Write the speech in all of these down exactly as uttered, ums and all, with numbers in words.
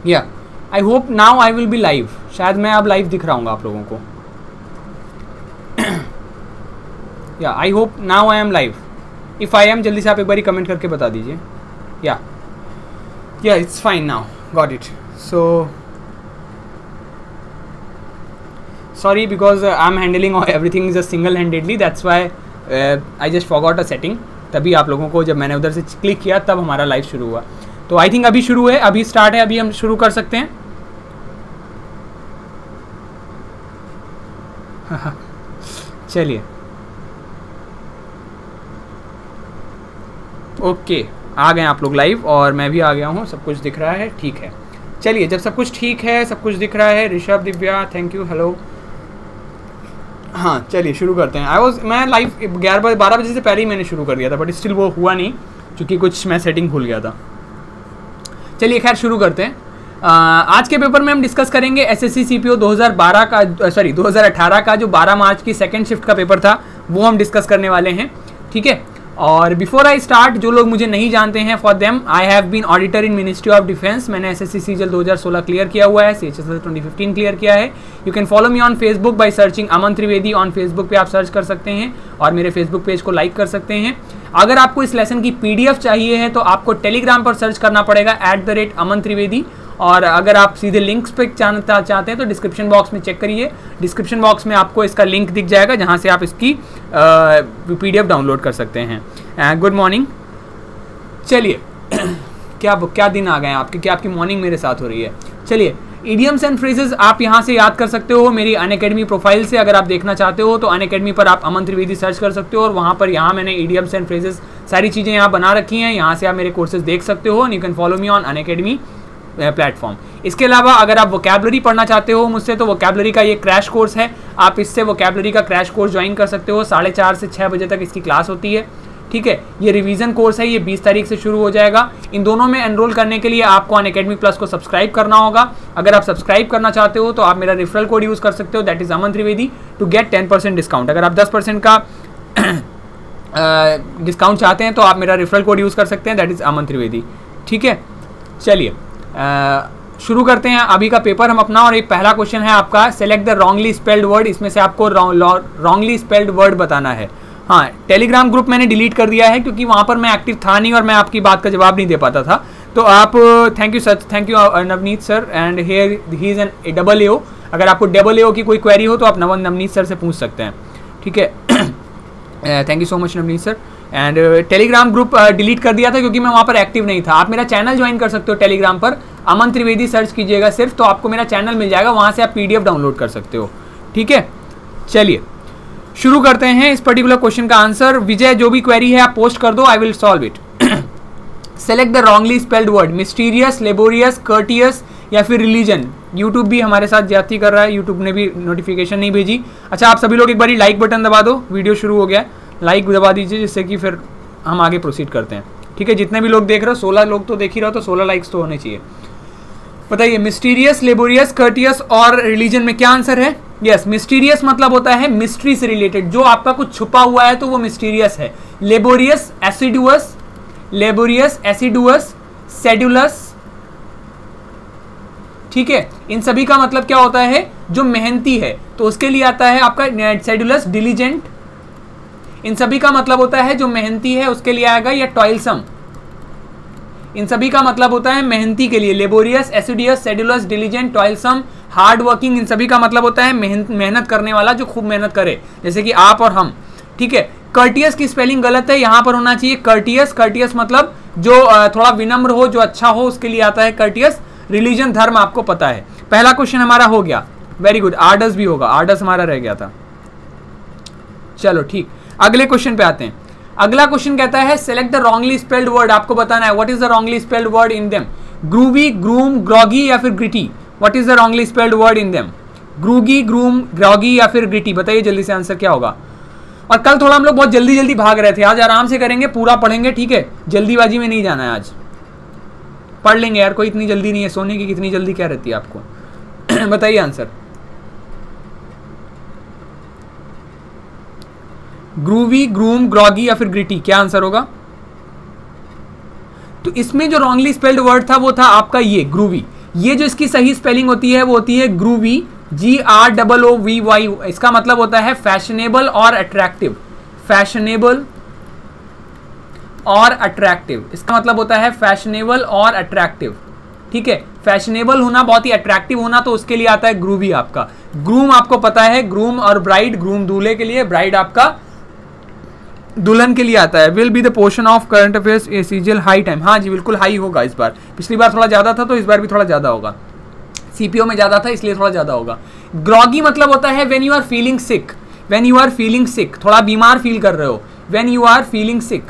या I hope now I will be live, शायद मैं अब लाइव दिख रहा हूँ आप लोगों को। Yeah I hope now I am live, if I am जल्दी से आप एक बार कमेंट करके बता दीजिए। Yeah yeah it's fine now, got it. So sorry because uh, I'm handling everything just single handedly, that's why uh, I just forgot a setting। तभी आप लोगों को जब मैंने उधर से क्लिक किया तब हमारा लाइव शुरू हुआ। तो आई थिंक अभी शुरू है, अभी स्टार्ट है, अभी हम शुरू कर सकते हैं। चलिए ओके, आ गए आप लोग लाइव और मैं भी आ गया हूँ, सब कुछ दिख रहा है, ठीक है। चलिए जब सब कुछ ठीक है, सब कुछ दिख रहा है, Rishabh, Divya, thank you, hello. हाँ चलिए शुरू करते हैं। आई वॉज मैं लाइव ग्यारह बजे बारह बजे से पहले ही मैंने शुरू कर दिया था, बट स्टिल वो हुआ नहीं क्योंकि कुछ मैं सेटिंग भूल गया था। चलिए खैर शुरू करते हैं। आ, आज के पेपर में हम डिस्कस करेंगे एसएससी सीपीओ दो हज़ार बारह का सॉरी दो हज़ार अठारह का जो बारह मार्च की सेकंड शिफ्ट का पेपर था वो हम डिस्कस करने वाले हैं, ठीक है। और बिफोर आई स्टार्ट, जो लोग मुझे नहीं जानते हैं, for them I have been auditor in ministry of defence. मैंने एसएससी सीजीएल दो हज़ार सोलह क्लियर किया हुआ है, सीएचएसएल ट्वेंटी फिफ्टीन क्लियर किया है। You can follow me on Facebook by searching Aman Trivedi. On Facebook पे आप सर्च कर सकते हैं और मेरे फेसबुक पेज को लाइक कर सकते हैं। अगर आपको इस लेसन की पीडीएफ चाहिए है तो आपको टेलीग्राम पर सर्च करना पड़ेगा at the rate Aman Trivedi. और अगर आप सीधे लिंक्स पे जानना चाहते हैं तो डिस्क्रिप्शन बॉक्स में चेक करिए, डिस्क्रिप्शन बॉक्स में आपको इसका लिंक दिख जाएगा जहां से आप इसकी पीडीएफ डाउनलोड कर सकते हैं। Good morning. चलिए क्या क्या दिन आ गए हैं आपके, क्या आपकी मॉर्निंग मेरे साथ हो रही है। चलिए इडियम्स एंड फ्रेजेस आप यहाँ से याद कर सकते हो मेरी अनअकैडमी प्रोफाइल से। अगर आप देखना चाहते हो तो अनअकैडमी पर आप अमन त्रिवेदी सर्च कर सकते हो और वहाँ पर यहाँ मैंने इडियम्स एंड फ्रेजेस सारी चीज़ें यहाँ बना रखी हैं, यहाँ से आप मेरे कोर्सेज देख सकते हो। You can follow me on Unacademy platform. इसके अलावा अगर आप वोकैबुलरी पढ़ना चाहते हो मुझसे तो वोकैबुलरी का ये क्रैश कोर्स है, आप इससे वोकैबुलरी का क्रैश कोर्स ज्वाइन कर सकते हो। साढ़े चार से छः बजे तक इसकी क्लास होती है, ठीक है। ये रिवीजन कोर्स है, ये बीस तारीख से शुरू हो जाएगा। इन दोनों में एनरोल करने के लिए आपको अनअकैडमी प्लस को सब्सक्राइब करना होगा। अगर आप सब्सक्राइब करना चाहते हो तो आप मेरा रेफरल कोड यूज़ कर सकते हो, that is Aman Trivedi, to get ten percent discount. अगर आप दस परसेंट का डिस्काउंट uh, चाहते हैं तो आप मेरा रेफरल कोड यूज़ कर सकते हैं, दैट इज अमन त्रिवेदी, ठीक है। चलिए uh, शुरू करते हैं अभी का पेपर हम अपना। और एक पहला क्वेश्चन है आपका, select the wrongly spelled word. इसमें से आपको रॉन्गली स्पेल्ड वर्ड बताना है। हाँ, टेलीग्राम ग्रुप मैंने डिलीट कर दिया है क्योंकि वहाँ पर मैं एक्टिव था नहीं और मैं आपकी बात का जवाब नहीं दे पाता था। तो आप thank you sir, thank you Navneet sir, and here he is an double A O. अगर आपको डबल ए ओ की कोई क्वेरी हो तो आप नव नवनीत सर से पूछ सकते हैं, ठीक है। Thank you so much Navneet sir. And Telegram group delete कर दिया था क्योंकि मैं वहाँ पर एक्टिव नहीं था। आप मेरा चैनल ज्वाइन कर सकते हो टेलीग्राम पर, अमन त्रिवेदी सर्च कीजिएगा सिर्फ तो आपको मेरा चैनल मिल जाएगा, वहाँ से आप पीडीएफ डाउनलोड कर सकते हो, ठीक है। चलिए शुरू करते हैं इस पर्टिकुलर क्वेश्चन का आंसर। विजय जो भी क्वेरी है आप पोस्ट कर दो, I will solve it. Select the wrongly spelled word, mysterious, laborious, courteous या फिर रिलीजन। यूट्यूब भी हमारे साथ ज्यादती कर रहा है, यूट्यूब ने भी नोटिफिकेशन नहीं भेजी। अच्छा आप सभी लोग एक बार लाइक बटन दबा दो, वीडियो शुरू हो गया, लाइक दबा दीजिए जिससे कि फिर हम आगे प्रोसीड करते हैं, ठीक है। जितने भी लोग देख रहे हो, सोलह लोग तो देख ही रहो तो सोलह लाइक्स तो होने चाहिए। बताइए मिस्टीरियस, लेबोरियस, कर्टियस और रिलीजन में क्या आंसर है। यस, मिस्टीरियस मतलब होता है मिस्ट्री से रिलेटेड, जो आपका कुछ छुपा हुआ है तो वो मिस्टीरियस है। Laborious assiduous, laborious assiduous, sedulous, ठीक है। इन सभी का मतलब क्या होता है, जो मेहनती है, तो उसके लिए आता है आपका सेडुलस, डिलीजेंट। इन सभी का मतलब होता है जो मेहनती है उसके लिए आएगा या टॉयलसम। इन सभी का मतलब होता है मेहनती के लिए, laborious, assiduous, sedulous, diligent, toilsome, hard working. इन सभी का मतलब होता है मेहनत मेहनत करने वाला, जो खूब मेहनत करे, जैसे कि आप और हम, ठीक है। कर्टियस की स्पेलिंग गलत है, यहाँ पर होना चाहिए कर्टियस। कर्टियस मतलब जो थोड़ा विनम्र हो, जो अच्छा हो, उसके लिए आता है कर्टियस। रिलीजन, धर्म आपको पता है। पहला क्वेश्चन हमारा हो गया, वेरी गुड। आर्डस भी होगा, आर्डस हमारा रह गया था। चलो ठीक, अगले क्वेश्चन पे आते हैं। अगला क्वेश्चन कहता है select the wrongly spelled word. आपको बताना है what is the wrongly spelled word in them. Groovy, groom, groggy या फिर gritty. What is the wrongly spelled word in them. Groovy, groom, groggy या फिर ग्रिटी। बताइए जल्दी से आंसर क्या होगा। और कल थोड़ा हम लोग बहुत जल्दी जल्दी भाग रहे थे, आज आराम से करेंगे, पूरा पढ़ेंगे, ठीक है। जल्दीबाजी में नहीं जाना है, आज पढ़ लेंगे यार, कोई इतनी जल्दी नहीं है। सोने की कितनी जल्दी क्या रहती है आपको। बताइए आंसर। ग्रूवी, ग्रूम, ग्रॉगी या फिर ग्रिटी, क्या आंसर होगा। तो इसमें जो रॉन्गली स्पेल्ड वर्ड था वो था आपका ये ग्रूवी। ये जो इसकी सही स्पेलिंग होती है वो होती है groovy, G R double O V Y. इसका मतलब होता है फैशनेबल और अट्रैक्टिव, फैशनेबल और अट्रैक्टिव, इसका मतलब होता है फैशनेबल और अट्रैक्टिव। ठीक है, फैशनेबल होना, बहुत ही अट्रैक्टिव होना, तो उसके लिए आता है ग्रूवी आपका। ग्रूम आपको पता है, ग्रूम और ब्राइड, ग्रूम दूल्हे के लिए, ब्राइड आपका दुल्हन के लिए आता है। Will be the portion of current affairs a CGL high time. हाँ जी बिल्कुल हाई होगा इस बार, पिछली बार थोड़ा ज्यादा था तो इस बार भी थोड़ा ज्यादा होगा। सीपीओ में ज्यादा था इसलिए थोड़ा ज्यादा होगा। ग्रॉगी मतलब होता है when you are feeling sick, when you are feeling sick, थोड़ा बीमार फील कर रहे हो, when you are feeling sick.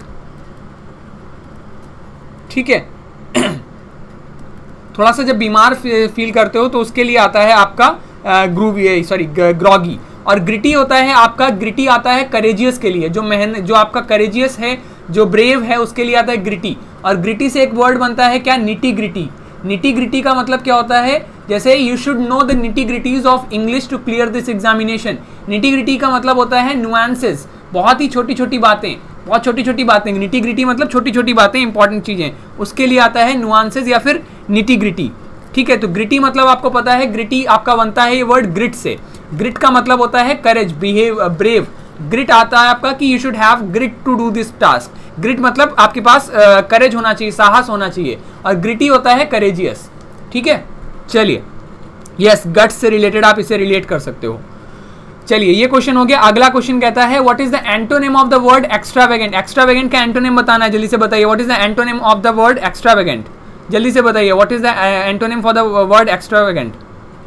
ठीक है थोड़ा सा जब बीमार फील करते हो तो उसके लिए आता है आपका ग्रूवी, सॉरी ग्रॉगी। और ग्रिटी होता है आपका, ग्रिटी आता है करेजियस के लिए, जो मेहनत, जो आपका करेजियस है, जो ब्रेव है, उसके लिए आता है ग्रिटी। और ग्रिटी से एक वर्ड बनता है क्या, निटी ग्रिटी। निटी ग्रिटी का मतलब क्या होता है, जैसे you should know the nitty gritties of English to clear this examination. Nitty gritty का मतलब होता है नुआंसेस, बहुत ही छोटी छोटी बातें, बहुत छोटी छोटी बातें। निटी ग्रिटी मतलब छोटी छोटी बातें, इंपॉर्टेंट चीजें, उसके लिए आता है नुआंसेस या फिर निटी ग्रिटी। ठीक है, तो ग्रिटी मतलब आपको पता है, ग्रिटी आपका बनता है ये वर्ड ग्रिट से। ग्रिट का मतलब होता है करेज, बिहेव, ब्रेव। ग्रिट आता है आपका कि you should have grit to do this task. Grit मतलब आपके पास करेज uh, होना चाहिए, साहस होना चाहिए। और ग्रिटी होता है करेजियस। ठीक है, चलिए, यस गट्स से रिलेटेड आप इसे रिलेट कर सकते हो। चलिए ये क्वेश्चन हो गया। अगला क्वेश्चन कहता है what is the antonym of the word extravagant. Extravagant का एंटोनिम बताना है, जल्दी से बताइए। What is the antonym of the word extravagant, जल्दी से बताइए। What is the antonym for the word extravagant,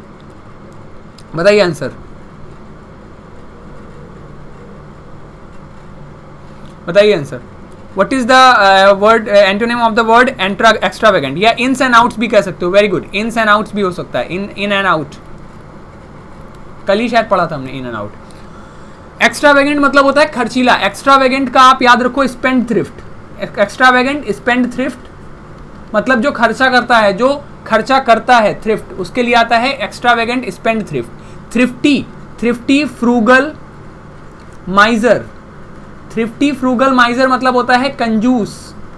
बताइए आंसर, बताइए answer. What is the word antonym of the word extravagant, या इन्स एंड आउट्स भी कह सकते हो। Very good, ins and outs भी हो सकता है, इन इन एंड आउट, कल ही शायद पढ़ा था हमने इन एंड आउट। एक्स्ट्रावेगेंट मतलब होता है खर्चीला। एक्स्ट्रावेगेंट का आप याद रखो spendthrift. Extravagant spendthrift मतलब जो खर्चा करता है, जो खर्चा करता है, थ्रिफ्ट, उसके लिए आता है extravagant spendthrift. Thrifty, thrifty frugal miser. Thrifty frugal miser मतलब होता है कंजूस।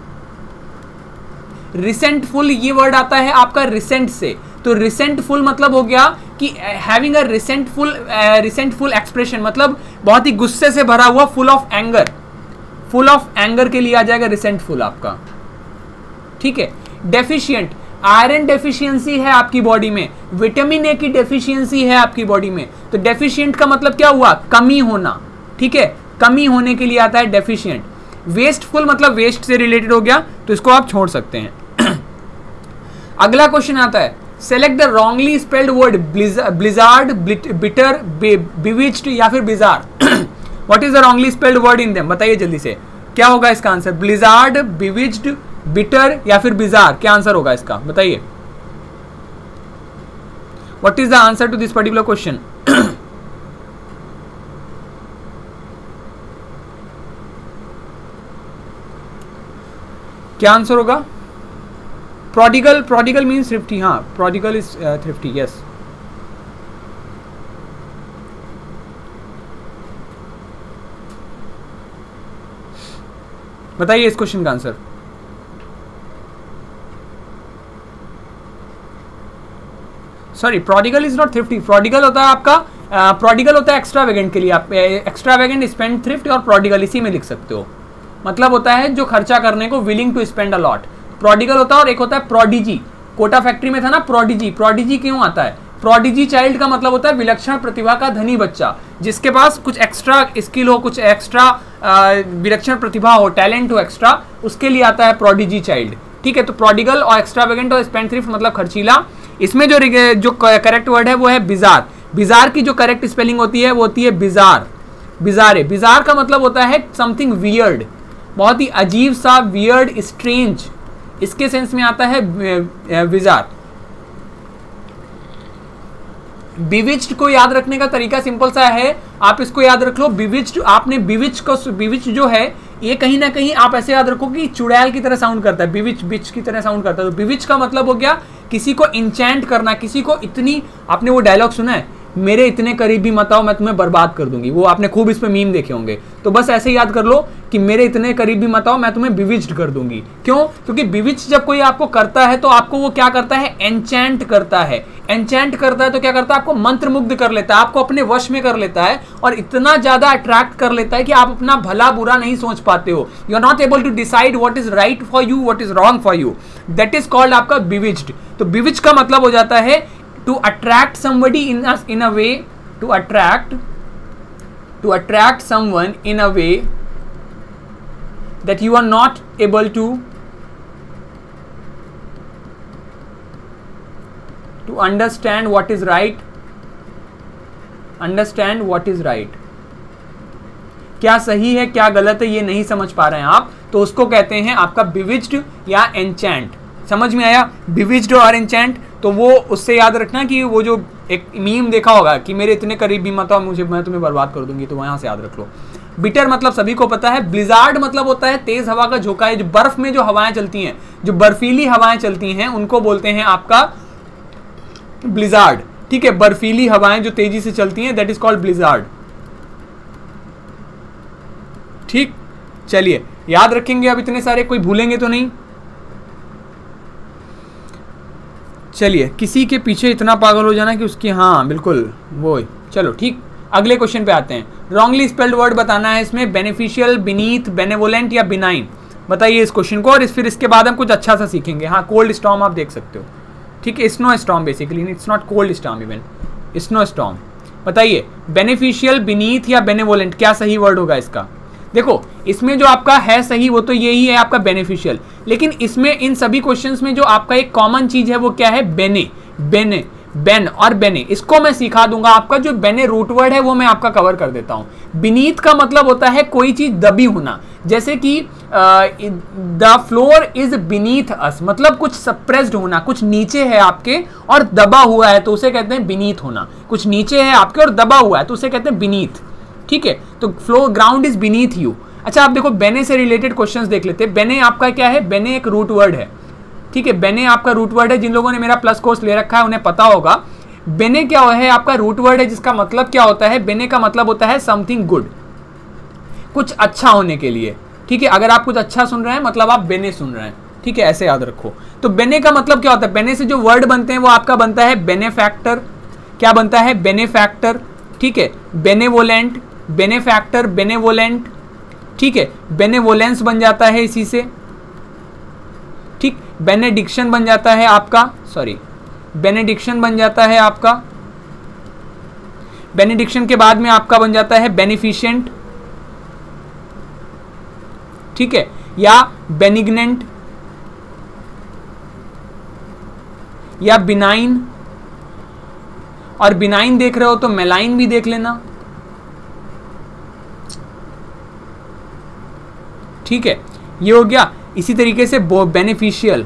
रिसेंटफुल ये वर्ड आता है आपका रिसेंट से, तो रिसेंटफुल मतलब हो गया कि having a resentful, resentful expression मतलब बहुत ही गुस्से से भरा हुआ, full of anger, full of anger के लिए आ जाएगा रिसेंटफुल आपका। ठीक है, डेफिशिएंट, आयरन डेफिशिएंसी है आपकी बॉडी में, विटामिन ए की डेफिशिएंसी है आपकी बॉडी में, तो डेफिशिएंट का मतलब क्या हुआ, कमी होना। ठीक है, कमी होने के लिए आता है डेफिशिएंट। वेस्टफुल मतलब वेस्ट से रिलेटेड हो गया, तो इसको आप छोड़ सकते हैं। अगला क्वेश्चन आता है, select the wrongly spelled word blizzard, bitter, bewitched या फिर bizarre. What is the wrongly spelled word in them, बताइए जल्दी से, क्या होगा इसका आंसर। ब्लिजार्ड, बिविच्ड, बिटर या फिर बिजार, क्या आंसर होगा इसका, बताइए। What is the answer to this particular question. क्या आंसर होगा। प्रोडिगल, प्रोडिगल मीन्स थ्रिफ्टी, हाँ प्रोडिगल इज थ्रिफ्टी, यस। बताइए इस क्वेश्चन का answer. Sorry, prodigal is not thrifty. Prodigal होता है आपका, प्रोडिगल uh, होता है एक्स्ट्रावेगेंट के लिए। आप एक्स्ट्रावेगेंट, स्पेंड, थ्रिफ्ट और प्रोडिगल इसी में लिख सकते हो। मतलब होता है जो खर्चा करने को, willing to spend a lot, prodigal होता है। और एक होता है प्रोडिजी, कोटा फैक्ट्री में था ना प्रोडिजी। प्रोडिजी क्यों आता है, प्रोडिजी चाइल्ड का मतलब होता है विलक्षण प्रतिभा का धनी बच्चा, जिसके पास कुछ एक्स्ट्रा स्किल हो, कुछ एक्स्ट्रा विलक्षण प्रतिभा हो, टैलेंट हो एक्स्ट्रा, उसके लिए आता है प्रोडिजी चाइल्ड। ठीक है, तो प्रोडिगल और एक्स्ट्रावेगेंट और स्पेंड थ्रिफ्ट मतलब खर्चीला। इसमें जो जो करेक्ट वर्ड है वो है बिजार। बिजार की जो करेक्ट स्पेलिंग होती है वो होती है बिजार, बिजारे। बिजार का मतलब होता है समथिंग वियर्ड, बहुत ही अजीब सा, वियर्ड, स्ट्रेंज, इसके सेंस में आता है बिजार। बिविच्ड को याद रखने का तरीका सिंपल सा है, आप इसको याद रख लो। बिविच्ड, आपने बिविच को, बिविच जो है ये कहीं ना कहीं आप ऐसे याद रखो कि चुड़ैल की तरह साउंड करता है, बिविच, बिच की तरह साउंड करता है। तो बिविच का मतलब हो गया किसी को इंचैंट करना, किसी को इतनी, आपने वो डायलॉग सुना है, मेरे इतने करीब भी मत आओ मैं तुम्हें बर्बाद कर दूंगी। वो आपने खूब इस पे मीम देखे होंगे, तो बस ऐसे याद कर लो कि मेरे इतने करीब भी मत आओ मैं तुम्हें बिविच्ड कर दूंगी। क्यों? क्योंकि बिविच्ड जब कोई आपको करता है तो आपको वो क्या करता है, एन्चैंट करता है। एन्चैंट करता है तो क्या करता है, आपको मंत्रमुग्ध कर लेता है, आपको अपने वश में कर लेता है और इतना ज्यादा अट्रैक्ट कर लेता है कि आप अपना भला बुरा नहीं सोच पाते हो। You are not able to decide what is right for you, what is wrong for you. That is called आपका बिविच्ड। तो बिविच्ड का मतलब हो जाता है to attract somebody in in a way, to attract to attract someone in a way that you are not able to to understand what is right, understand what is right, क्या सही है क्या गलत है ये नहीं समझ पा रहे हैं आप, तो उसको कहते हैं आपका बिविच्ड या एन्चैंट। समझ में आया? बिविच्ड और एन्चैंट। तो वो उससे याद रखना कि वो जो एक मीम देखा होगा कि मेरे इतने करीब भी मत आओ मुझे मैं तुम्हें बर्बाद कर दूंगी, तो वहां से याद रख लो। बिटर मतलब सभी को पता है। ब्लिजार्ड मतलब होता है तेज हवा का झोंका है, जो बर्फ में जो हवाएं चलती हैं, जो बर्फीली हवाएं चलती हैं उनको बोलते हैं आपका ब्लिजार्ड। ठीक है, बर्फीली हवाएं जो तेजी से चलती हैं दैट इज कॉल्ड ब्लिजार्ड। ठीक, चलिए याद रखेंगे अब इतने सारे, कोई भूलेंगे तो नहीं। चलिए, किसी के पीछे इतना पागल हो जाना कि उसकी, हाँ बिल्कुल वो, चलो ठीक। अगले क्वेश्चन पे आते हैं। रॉन्गली स्पेल्ड वर्ड बताना है इसमें, बेनिफिशियल, बीनीथ, बेनेवोलेंट या बिनाइन। बताइए इस क्वेश्चन को, और इस फिर इसके बाद हम कुछ अच्छा सा सीखेंगे। हाँ, कोल्ड स्टॉर्म आप देख सकते हो। ठीक है, snowstorm basically, it's not cold storm, even snowstorm. बताइए बेनिफिशियल, बीनीथ या बेनेवोलेंट, क्या सही वर्ड होगा इसका? देखो इसमें जो आपका है सही वो तो यही है आपका बेनिफिशियल, लेकिन इसमें इन सभी क्वेश्चंस में जो आपका एक कॉमन चीज है वो क्या है? बेने, बेने, बेन और बेने। इसको मैं सिखा दूंगा। आपका जो बेने रूट वर्ड है वो मैं आपका कवर कर देता हूं। बीनीथ का मतलब होता है कोई चीज दबी होना, जैसे कि the floor is beneath us, मतलब कुछ सप्रेस्ड होना, कुछ नीचे है आपके और दबा हुआ है तो उसे कहते हैं बीनीथ होना। कुछ नीचे है आपके और दबा हुआ है तो उसे कहते हैं बीनीथ। ठीक है, तो floor, ground is beneath you. अच्छा, आप देखो बेने से रिलेटेड क्वेश्चंस देख लेते हैं। बेने आपका क्या है? बेने एक रूट वर्ड है। ठीक है, बेने आपका रूट वर्ड है। जिन लोगों ने मेरा प्लस कोर्स ले रखा है उन्हें पता होगा बेने क्या है। आपका रूट वर्ड है जिसका मतलब क्या होता है? बेने का मतलब होता है समथिंग गुड, कुछ अच्छा होने के लिए। ठीक है, अगर आप कुछ अच्छा सुन रहे हैं मतलब आप बेने सुन रहे हैं। ठीक है, ऐसे याद रखो। तो बेने का मतलब क्या होता है? बेने से जो वर्ड बनते हैं वो आपका बनता है बेनेफैक्टर। क्या बनता है? बेनेफैक्टर। ठीक है, बेनेवोलेंट, बेनेफैक्टर, बेनेवोलेंट। ठीक है, बेनेवोलेंस बन जाता है इसी से। ठीक, बेनेडिक्शन बन जाता है आपका, सॉरी बेनेडिक्शन बन जाता है आपका। बेनेडिक्शन के बाद में आपका बन जाता है बेनिफिशिएंट। ठीक है, या बेनिग्नेंट या बिनाइन। और बिनाइन देख रहे हो तो मेलाइन भी देख लेना। ठीक है, ये हो गया। इसी तरीके से बेनिफिशियल,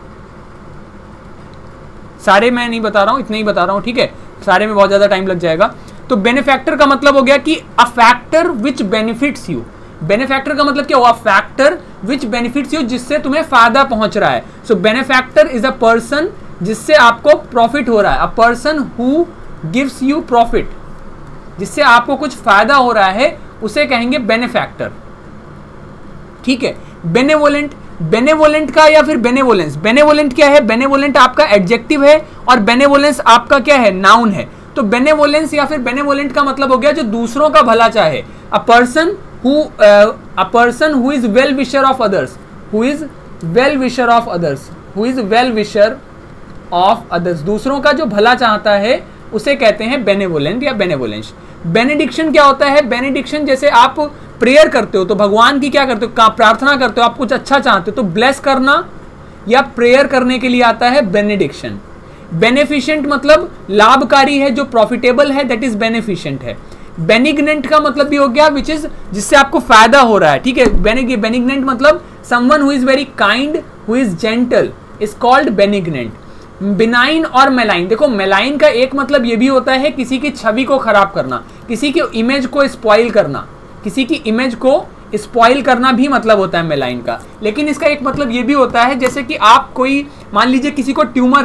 सारे मैं नहीं बता रहा हूं, इतने ही बता रहा हूं। ठीक है, सारे में बहुत ज्यादा टाइम लग जाएगा। तो बेनिफैक्टर का मतलब हो गया कि a factor which benefits you. Benefactor का मतलब क्या हुआ? फैक्टर विच बेनिफिट्स यू, जिससे तुम्हें फायदा पहुंच रहा है। So benefactor is a person जिससे आपको प्रॉफिट हो रहा है। A person who gives you profit, जिससे आपको कुछ फायदा हो रहा है उसे कहेंगे बेनिफैक्टर। ठीक है, बेनेवोलेंट, बेनेवोलेंट का या फिर बेनेवोलेंस। बेनेवोलेंट क्या है? बेनेवोलेंट आपका एडजेक्टिव है और बेनेवोलेंस आपका क्या है? नाउन है। तो बेनेवोलेंस या फिर बेनेवोलेंट का मतलब हो गया जो दूसरों का भला चाहे। A person who a person who is well wisher of others, who is well wisher of others, who is well wisher of others, दूसरों का जो भला चाहता है उसे कहते हैं बेनेवोलेंट या बेनेवोलेंस। बेनेडिक्शन क्या होता है? बेनेडिक्शन जैसे आप प्रेयर करते हो तो भगवान की क्या करते हो? प्रार्थना करते हो, आप कुछ अच्छा चाहते हो तो ब्लेस करना या प्रेयर करने के लिए आता है बेनेडिक्शन। बेनिफिशिएंट मतलब लाभकारी है, जो प्रॉफिटेबल है, दैट इज बेनिफिशिएंट है। बेनिग्नेंट का मतलब भी हो गया विच इज, जिससे आपको फायदा हो रहा है। ठीक है, बेनिग्नेंट मतलब someone who is very kind, who is gentle, is called benignant. Benign और मेलाइन, देखो मेलाइन का एक मतलब ये भी होता है किसी की छवि को खराब करना, किसी की इमेज को स्पॉइल करना, किसी की इमेज को स्पॉइल करना भी मतलब होता है मेलाइन का। लेकिन इसका एक मतलब ये भी होता है जैसे कि आप कोई, मान लीजिए किसी को ट्यूमर है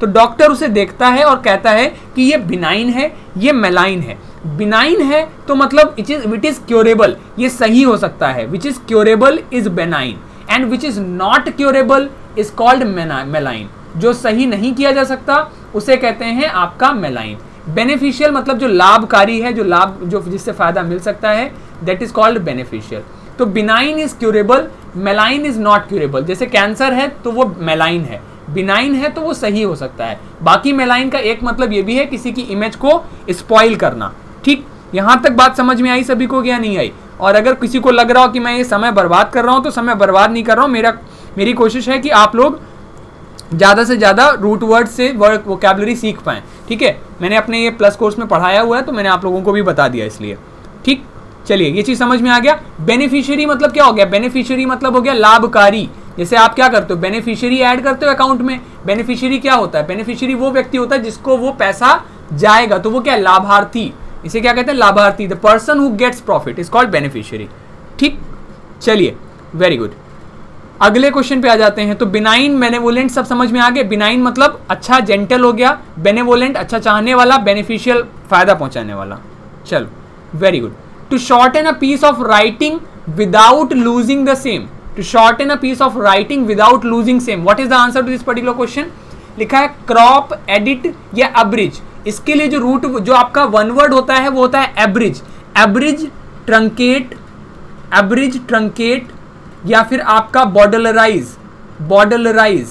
तो डॉक्टर उसे देखता है और कहता है कि ये बिनाइन है, ये मेलाइन है। बिनाइन है तो मतलब it is which is curable, ये सही हो सकता है, which is curable is benign, and which is not curable is called malign. जो सही नहीं किया जा सकता उसे कहते हैं आपका मेलाइन। बेनिफिशियल मतलब जो लाभकारी है, जो लाभ जो जिससे फायदा मिल सकता है, दैट इज कॉल्ड बेनिफिशियल। तो benign is curable, malign is not curable. जैसे कैंसर है तो वो मेलाइन है, बिनाइन है तो वो सही हो सकता है। बाकी मेलाइन का एक मतलब ये भी है किसी की इमेज को स्पॉइल करना। ठीक, यहां तक बात समझ में आई सभी को, क्या नहीं आई? और अगर किसी को लग रहा हो कि मैं ये समय बर्बाद कर रहा हूं, तो समय बर्बाद नहीं कर रहा हूं। मेरा मेरी कोशिश है कि आप लोग ज़्यादा से ज़्यादा रूट वर्ड से वर्ड वोकैबुलरी सीख पाएँ। ठीक है, मैंने अपने ये प्लस कोर्स में पढ़ाया हुआ है तो मैंने आप लोगों को भी बता दिया इसलिए। ठीक, चलिए ये चीज़ समझ में आ गया। बेनिफिशियरी मतलब क्या हो गया? बेनिफिशियरी मतलब हो गया लाभकारी। जैसे आप क्या करते हो, बेनिफिशियरी ऐड करते हो अकाउंट में। बेनिफिशियरी क्या होता है? बेनिफिशियरी वो व्यक्ति होता है जिसको वो पैसा जाएगा, तो वो क्या है? लाभार्थी। इसे क्या कहते हैं? लाभार्थी। The person who gets profit is called beneficiary. ठीक, चलिए वेरी गुड। अगले क्वेश्चन पे आ जाते हैं। तो बिनाइन बेनेवोलेंट सब समझ में आ गए। बिनाइन मतलब अच्छा, जेंटल हो गया। बेनेवोलेंट अच्छा चाहने वाला, बेनिफिशियल फायदा पहुंचाने वाला। चलो very good. To shorten a piece of writing without losing the same, to shorten a piece of writing without losing same, what is the answer to this particular question? लिखा है crop, edit या abridge. इसके लिए जो root जो आपका one word होता है वो होता है एब्रिज। एब्रिज, ट्रंकेट, एब्रिज, ट्रंकेट या फिर आपका बॉर्डलराइज। बॉर्डलराइज,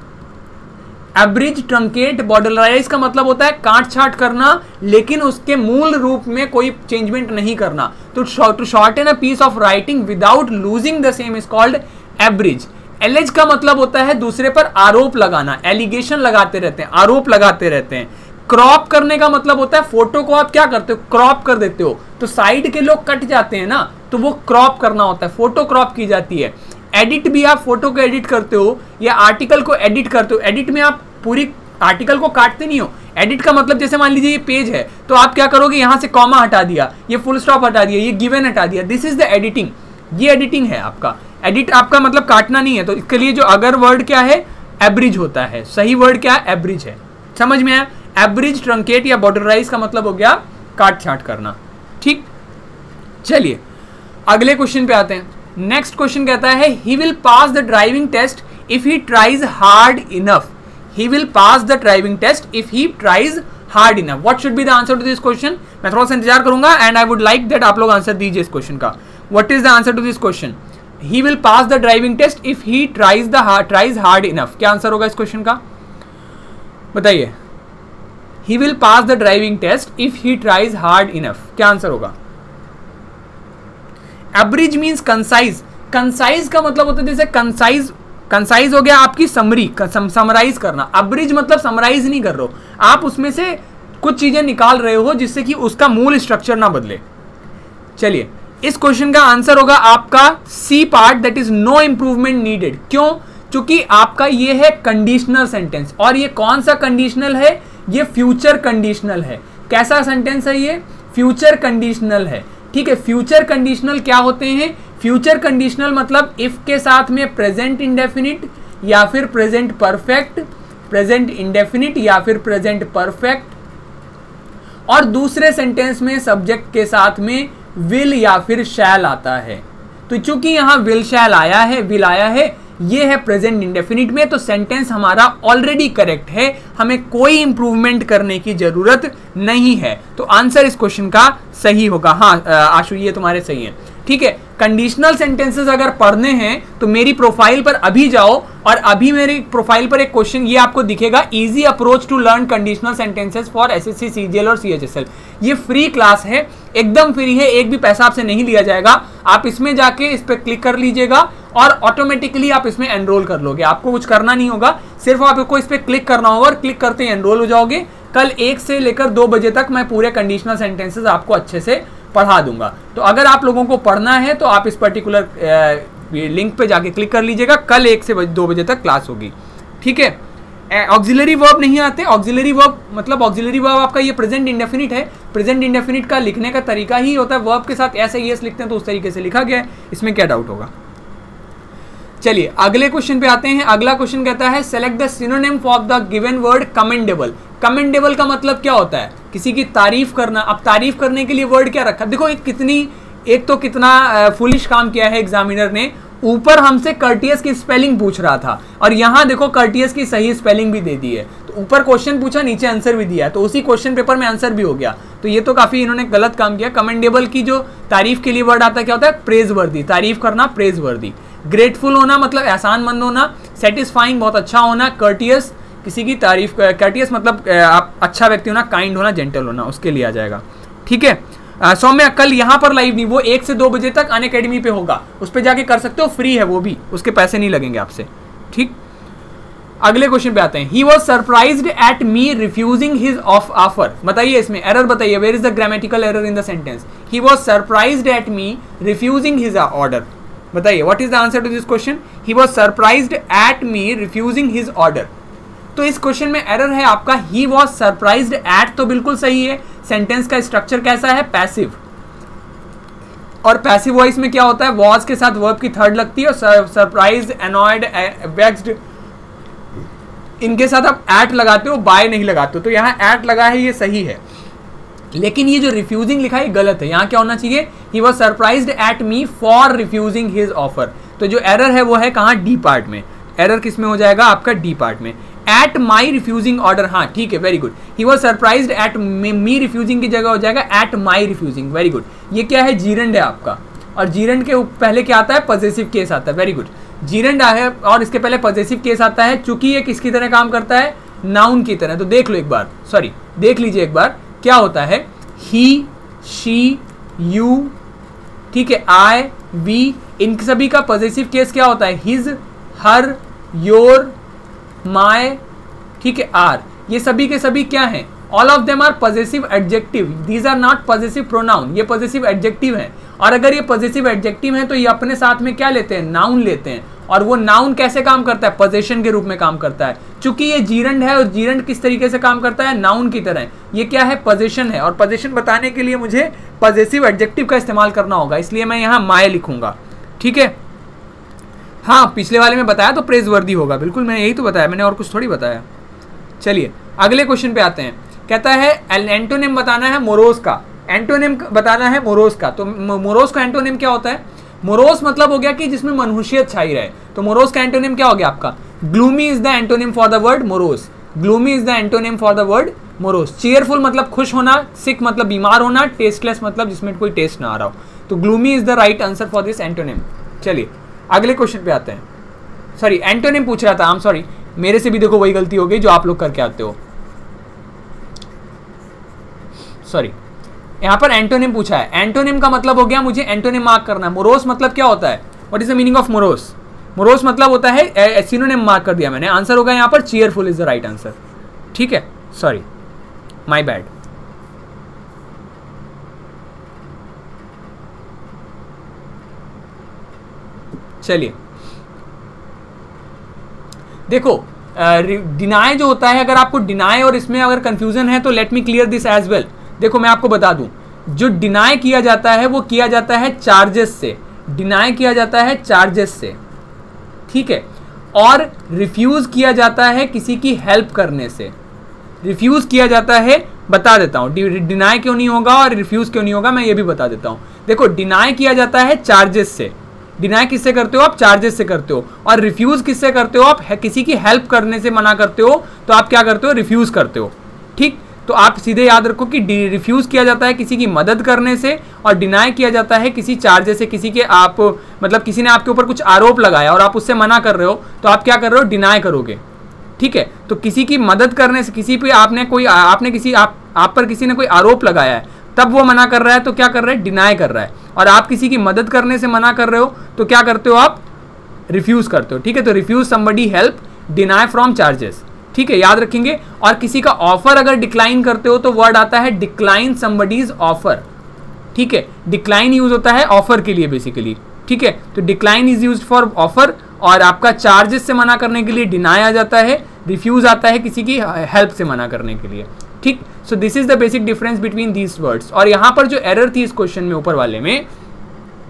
एब्रिज, ट्रंकेट, बॉर्डलराइज का मतलब होता है काट छाट करना, लेकिन उसके मूल रूप में कोई चेंजमेंट नहीं करना। तो to shorten a piece of writing without losing the same is called abridge. एलेज का मतलब होता है दूसरे पर आरोप लगाना, एलिगेशन लगाते रहते हैं, आरोप लगाते रहते हैं। क्रॉप करने का मतलब होता है फोटो को आप क्या करते हो? क्रॉप कर देते हो, तो साइड के लोग कट जाते हैं ना, तो वो क्रॉप करना होता है, फोटो क्रॉप की जाती है। एडिट भी आप फोटो को एडिट करते हो या आर्टिकल को एडिट करते हो। एडिट में आप पूरी आर्टिकल को काटते नहीं हो। एडिट का मतलब जैसे मान लीजिए ये पेज है, तो आप क्या करोगे? यहां से कॉमा हटा दिया, ये फुल स्टॉप हटा दिया, ये गिवन हटा दिया, दिस इज द एडिटिंग। ये एडिटिंग है आपका। एडिट आपका मतलब काटना नहीं है, तो इसके लिए जो अगर वर्ड क्या है? एब्रिज होता है। सही वर्ड क्या है? एब्रिज है। समझ में आया? एब्रिज, ट्रंकेट या बॉर्डराइज का मतलब हो गया काट छाट करना। ठीक, चलिए अगले क्वेश्चन पे आते हैं। नेक्स्ट क्वेश्चन कहता है he will pass the driving test if he tries hard enough. He will pass the driving test if he tries hard enough. What should be the answer to this question? मैं थोड़ा सा इंतजार करूंगा and I would like that आप लोग answer दीजिए इस question का। What is the answer to this question? He will pass the driving test if he tries the tries hard enough. क्या आंसर होगा इस क्वेश्चन का? बताइए। He will pass the driving test if he tries hard enough. क्या answer होगा? Average means concise. Concise का मतलब होता है जैसे concise, concise हो गया आपकी समरी, समराइज करना। Average मतलब समराइज नहीं कर रहे हो आप, उसमें से कुछ चीजें निकाल रहे हो जिससे कि उसका मूल स्ट्रक्चर ना बदले। चलिए इस क्वेश्चन का आंसर होगा आपका C part, that is no improvement needed. क्यों? क्योंकि आपका ये है कंडीशनल सेंटेंस, और ये कौन सा कंडीशनल है? ये फ्यूचर कंडीशनल है। कैसा सेंटेंस है ये? फ्यूचर कंडीशनल है। ठीक है, फ्यूचर कंडीशनल क्या होते हैं? फ्यूचर कंडीशनल मतलब इफ के साथ में प्रेजेंट इंडेफिनिट या फिर प्रेजेंट परफेक्ट, प्रेजेंट इंडेफिनिट या फिर प्रेजेंट परफेक्ट, और दूसरे सेंटेंस में सब्जेक्ट के साथ में विल या फिर शैल आता है। तो चूंकि यहां विल शैल आया है, विल आया है, ये है प्रेजेंट इंडेफिनिट में, तो सेंटेंस हमारा ऑलरेडी करेक्ट है, हमें कोई इंप्रूवमेंट करने की जरूरत नहीं है। तो आंसर इस क्वेश्चन का सही होगा। हाँ आशु, ये तुम्हारे सही है। ठीक है, कंडीशनल सेंटेंसेस अगर पढ़ने हैं तो मेरी प्रोफाइल पर अभी जाओ, और अभी मेरी प्रोफाइल पर एक क्वेश्चन ये आपको दिखेगा, easy approach to learn conditional sentences for SSC, CGL और सीएचएसएल। ये फ्री क्लास है, एकदम फ्री है, एक भी पैसा आपसे नहीं लिया जाएगा। आप इसमें जाके इस पर क्लिक कर लीजिएगा और ऑटोमेटिकली आप इसमें एनरोल कर लोगे। आपको कुछ करना नहीं होगा, सिर्फ आपको इस पर क्लिक करना होगा और क्लिक करते ही एनरोल हो जाओगे। कल एक से लेकर दो बजे तक मैं पूरे कंडीशनल सेंटेंसेस आपको अच्छे से पढ़ा दूंगा। तो अगर आप लोगों को पढ़ना है तो आप इस पर्टिकुलर लिंक पे जाके क्लिक कर लीजिएगा। कल एक से दो बजे तक क्लास होगी। ठीक है, ऑक्सिलरी वर्ब नहीं आते। ऑक्सिलरी वर्ब मतलब ऑक्सिलरी वर्ब आपका ये प्रेजेंट इंडेफिनिट है। प्रेजेंट इंडेफिनिट का लिखने का तरीका ही होता है वर्ब के साथ ऐसे यस लिखते हैं तो उस तरीके से लिखा गया है, इसमें क्या डाउट होगा। चलिए अगले क्वेश्चन पे आते हैं। अगला क्वेश्चन कहता है select the synonym for the given word commendable. Commendable का मतलब क्या होता है? किसी की तारीफ करना। अब तारीफ करने के लिए वर्ड क्या रखा? देखो एक कितनी एक तो कितना फुलिश काम किया है एग्जामिनर ने। ऊपर हमसे कर्टियस की स्पेलिंग पूछ रहा था और यहाँ देखो कर्टियस की सही स्पेलिंग भी दे दी है। तो ऊपर क्वेश्चन पूछा, नीचे आंसर भी दिया है, तो उसी क्वेश्चन पेपर में आंसर भी हो गया। तो ये तो काफी इन्होंने गलत काम किया। कमेंडेबल की जो तारीफ के लिए वर्ड आता है क्या होता है? प्रेज वर्दी। तारीफ करना, प्रेज वर्दी। ग्रेटफुल होना मतलब एहसानमंद होना। सेटिस्फाइंग बहुत अच्छा होना। कर्टियस किसी की तारीफ, कर्टियस मतलब आप अच्छा व्यक्ति होना, काइंड होना, जेंटल होना, उसके लिए आ जाएगा। ठीक है। सौम्य कल यहाँ पर लाइव नहीं, वो एक से दो बजे तक अनअकैडमी पे होगा, उस पर जाके कर सकते हो, फ्री है वो भी, उसके पैसे नहीं लगेंगे आपसे। ठीक, अगले क्वेश्चन पे आते हैं। He was surprised at me refusing his of offer. बताइए इसमें एरर बताइए, where is the grammatical error in the sentence? He was surprised at me refusing his order. बताइए what is the answer to this question? He was surprised at me refusing his order. तो इस question में error है आपका ही was surprised eight, तो बिल्कुल सही है। सेंटेंस का स्ट्रक्चर कैसा है? पैसिव। और पैसिव वॉइस में क्या होता है? वॉज के साथ वर्ब की थर्ड लगती है और सरप्राइज्ड, एनॉयड, वेक्स्ड, इनके साथ आप एट लगाते हो, बाय नहीं लगाते हो। तो यहाँ एट लगा है, ये सही है। लेकिन ये जो रिफ्यूजिंग लिखा है गलत है। यहाँ क्या होना चाहिए? He was surprised at me for refusing his offer. तो जो एरर है वो है कहाँ? डी पार्ट में। एरर किस में हो जाएगा? आपका डी पार्ट में। एट माई रिफ्यूजिंग ऑर्डर, हाँ ठीक है, very good. He was surprised at me refusing की जगह हो जाएगा at my refusing. Very good. ये क्या है? जीरेंड है आपका, और जीरेंड के पहले क्या आता है? पॉजेसिव केस आता है। Very good. जीरेंड है और इसके पहले पॉजेसिव केस आता है। चूंकि ये किसकी तरह काम करता है? नाउन की तरह। तो देख लो एक बार, सॉरी देख लीजिए एक बार क्या होता है। ही, शी, यू, ठीक है, आई, वी, इन सभी का पॉजेसिव केस क्या होता है? हिज, हर, योर, माय, ठीक है, आर। ये सभी के सभी क्या हैं? All of them are possessive adjective. These are not possessive pronoun. ये पॉजेसिव एडजेक्टिव हैं। और अगर ये पॉजेसिव एडजेक्टिव हैं तो ये अपने साथ में क्या लेते हैं? नाउन लेते हैं। और वो नाउन कैसे काम करता है? पोजेशन के रूप में काम करता है। चूंकि ये जीरंड है और जीरंड किस तरीके से काम करता है? नाउन की तरह। ये क्या है? पोजेशन है। और पोजेशन बताने के लिए मुझे पॉजेसिव एडजेक्टिव का इस्तेमाल करना होगा, इसलिए मैं यहाँ माय लिखूंगा। ठीक है। हाँ, पिछले वाले में बताया तो प्रेजवर्दी होगा, बिल्कुल मैंने यही तो बताया, मैंने और कुछ थोड़ी बताया। चलिए अगले क्वेश्चन पे आते हैं। कहता है एंटोनिम बताना है मोरोस का। एंटोनिम बताना है मोरोस का। तो मोरोस का एंटोनिम क्या होता है? मोरोस मतलब हो गया कि जिसमें मनहूसियत छाई रहे। तो मोरोस का एंटोनिम क्या हो गया आपका? Gloomy is the antonym for the word morose. Gloomy is the antonym for the word morose. Cheerful मतलब खुश होना, सिक मतलब बीमार होना, टेस्टलेस मतलब जिसमें कोई टेस्ट ना आ रहा हो। तो gloomy is the right answer for this antonym. चलिए अगले क्वेश्चन पे आते हैं। सॉरी एंटोनिम पूछ रहा था, आई एम सॉरी, मेरे से भी देखो वही गलती हो गई जो आप लोग करके आते हो। सॉरी, यहां पर एंटोनिम पूछा है। एंटोनिम का मतलब हो गया मुझे एंटोनिम मार्क करना है। मोरोस मतलब क्या होता है? What is the meaning of morose? Morose मतलब होता है, सिनोनिम मार्क कर दिया मैंने। आंसर होगा यहां पर cheerful is the right answer. ठीक है, सॉरी माय बैड। चलिए देखो, डिनाई जो होता है, अगर आपको डिनाई और इसमें अगर कंफ्यूजन है तो let me clear this as well. देखो मैं आपको बता दूं, जो डिनाई किया जाता है वो किया जाता है चार्जेस से। डिनाई किया जाता है चार्जेस से, ठीक है। और रिफ्यूज किया जाता है किसी की हेल्प करने से। रिफ्यूज किया जाता है, बता देता हूं डिनाई क्यों नहीं होगा और रिफ्यूज क्यों नहीं होगा, मैं ये भी बता देता हूं। देखो डिनाई किया जाता है चार्जेस से। डिनाई किससे करते हो आप? चार्जेस से करते हो। और रिफ्यूज किससे करते हो आप? किसी की हेल्प करने से मना करते हो तो आप क्या करते हो? रिफ्यूज करते हो। ठीक, तो आप सीधे याद रखो कि रिफ्यूज किया जाता है किसी की मदद करने से, और डिनाई किया जाता है किसी चार्जेस से। किसी के आप मतलब किसी ने आपके ऊपर कुछ आरोप लगाया और आप उससे मना कर रहे हो तो आप क्या कर रहे हो? डिनाई करोगे। ठीक है, तो किसी की मदद करने से, किसी पे आपने कोई आपने किसी आप आप पर किसी ने कोई आरोप लगाया है, तब वो मना कर रहा है तो क्या कर रहा है? डिनाई कर रहा है। और आप किसी की मदद करने से मना कर रहे हो तो क्या करते हो आप? रिफ्यूज करते हो। ठीक है, तो refuse somebody help, deny from charges. ठीक है, याद रखेंगे। और किसी का ऑफर अगर डिक्लाइन करते हो तो वर्ड आता है डिक्लाइन समबडीज ऑफर। ठीक है, डिक्लाइन यूज होता है ऑफर के लिए बेसिकली। ठीक है, तो decline is used for offer, और आपका चार्जेस से मना करने के लिए डिनाई आ जाता है, रिफ्यूज आता है किसी की हेल्प से मना करने के लिए। ठीक, so this is the basic difference between these words. और यहां पर जो एरर थी इस क्वेश्चन में ऊपर वाले में,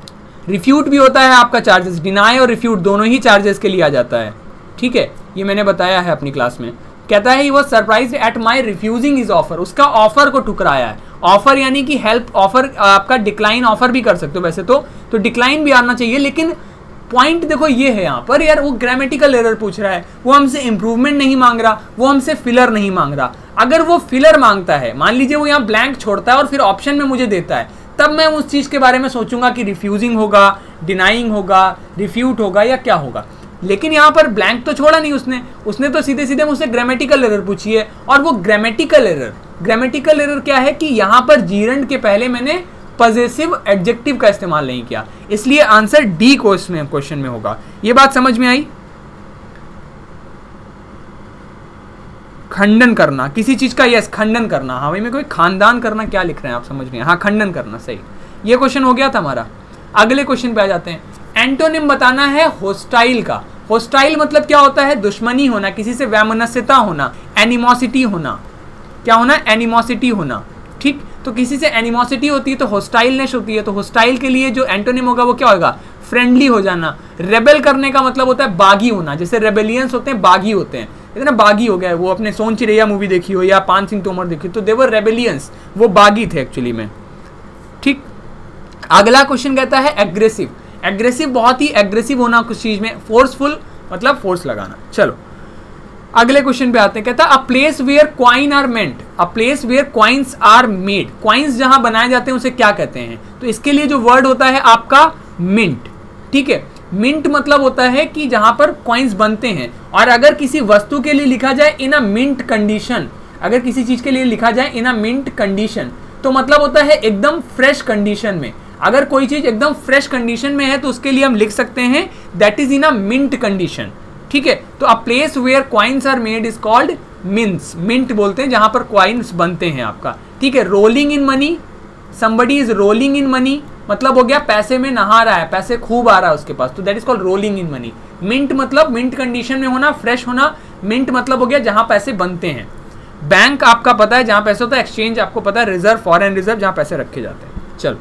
रिफ्यूट भी होता है आपका चार्जेस, डिनाई और रिफ्यूट दोनों ही चार्जेस के लिए आ जाता है, ठीक है, ये मैंने बताया है अपनी क्लास में। कहता है he was surprised at my refusing is offer, उसका ऑफर को ठुकराया है। ऑफर यानी कि हेल्प ऑफर, आपका डिक्लाइन ऑफर भी कर सकते हो वैसे तो तो डिक्लाइन भी आना चाहिए, लेकिन पॉइंट देखो ये है यहाँ पर यार, वो ग्रामेटिकल एरर पूछ रहा है, वो हमसे इंप्रूवमेंट नहीं मांग रहा, वो हमसे फिलर नहीं मांग रहा। अगर वो फिलर मांगता है, मान लीजिए वो यहाँ ब्लैंक छोड़ता है और फिर ऑप्शन में मुझे देता है, तब मैं उस चीज़ के बारे में सोचूंगा कि रिफ्यूजिंग होगा, डिनाइंग होगा, रिफ्यूट होगा या क्या होगा। लेकिन यहाँ पर ब्लैंक तो छोड़ा नहीं उसने उसने तो सीधे सीधे मुझसे ग्रामेटिकल एरर पूछी है। और वो ग्रामेटिकल एरर ग्रामेटिकल एरर क्या है कि यहाँ पर जीरंड के पहले मैंने पॉजेसिव एडजेक्टिव का इस्तेमाल नहीं किया, इसलिए आंसर डी क्वेश्चन क्वेश्चन में होगा। ये बात समझ में आई? खंडन करना किसी चीज का, यस खंडन करना, हाँ भाई मैं कोई खानदान करना क्या लिख रहे हैं आप समझ रहे हैं, हाँ खंडन करना, सही। ये क्वेश्चन हो गया था हमारा। अगले क्वेश्चन पे आ जाते हैं। एंटोनिम बताना है होस्टाइल का। होस्टाइल मतलब क्या होता है? दुश्मनी होना, किसी से वैमनस्यता होना, एनिमोसिटी होना। क्या होना? एनिमोसिटी होना, ठीक। तो किसी से एनिमोसिटी होती है तो होस्टाइलनेस होती है, तो होस्टाइल के लिए जो एंटोनिम होगा वो क्या होगा? फ्रेंडली हो जाना। रेबेल करने का मतलब होता है बागी होना, जैसे रेबेलियंस होते हैं बागी होते हैं, इतना बागी हो गया है। वो अपने सोन चिड़ैया मूवी देखी हो या पान सिंह तोमर देखी तो दे वर रेबेलियंस, वो बागी थे एक्चुअली में, ठीक। अगला क्वेश्चन कहता है एग्रेसिव। एग्रेसिव बहुत ही एग्रेसिव होना कुछ चीज में, फोर्सफुल मतलब फोर्स लगाना। चलो अगले क्वेश्चन पे आते हैं। कहता है a place where coin are meant, a place where coins are made, coins जहां बनाए जाते हैं उसे क्या कहते हैं? तो इसके लिए जो वर्ड होता है आपका मिंट, ठीक है। मिंट मतलब होता है कि जहां पर क्वाइंस बनते हैं। और अगर किसी वस्तु के लिए लिखा जाए इन अ मिंट कंडीशन, अगर किसी चीज के लिए लिखा जाए इन अ मिंट कंडीशन तो मतलब होता है एकदम फ्रेश कंडीशन में। अगर कोई चीज एकदम फ्रेश कंडीशन में है तो उसके लिए हम लिख सकते हैं that is in a mint condition, ठीक है। तो a place where coins are made is called mints, mint बोलते हैं जहां पर क्वाइंस बनते हैं आपका, ठीक है। Rolling in money, somebody is rolling in money मतलब हो गया पैसे में नहा रहा है, पैसे खूब आ रहा है उसके पास, तो that is called rolling in money. Mint मतलब मिंट कंडीशन में होना, फ्रेश होना। मिंट मतलब हो गया जहां पैसे बनते हैं। बैंक आपका पता है जहां पैसे होता है, एक्सचेंज आपको पता है, रिजर्व फॉरेन रिजर्व जहां पैसे रखे जाते हैं। चलो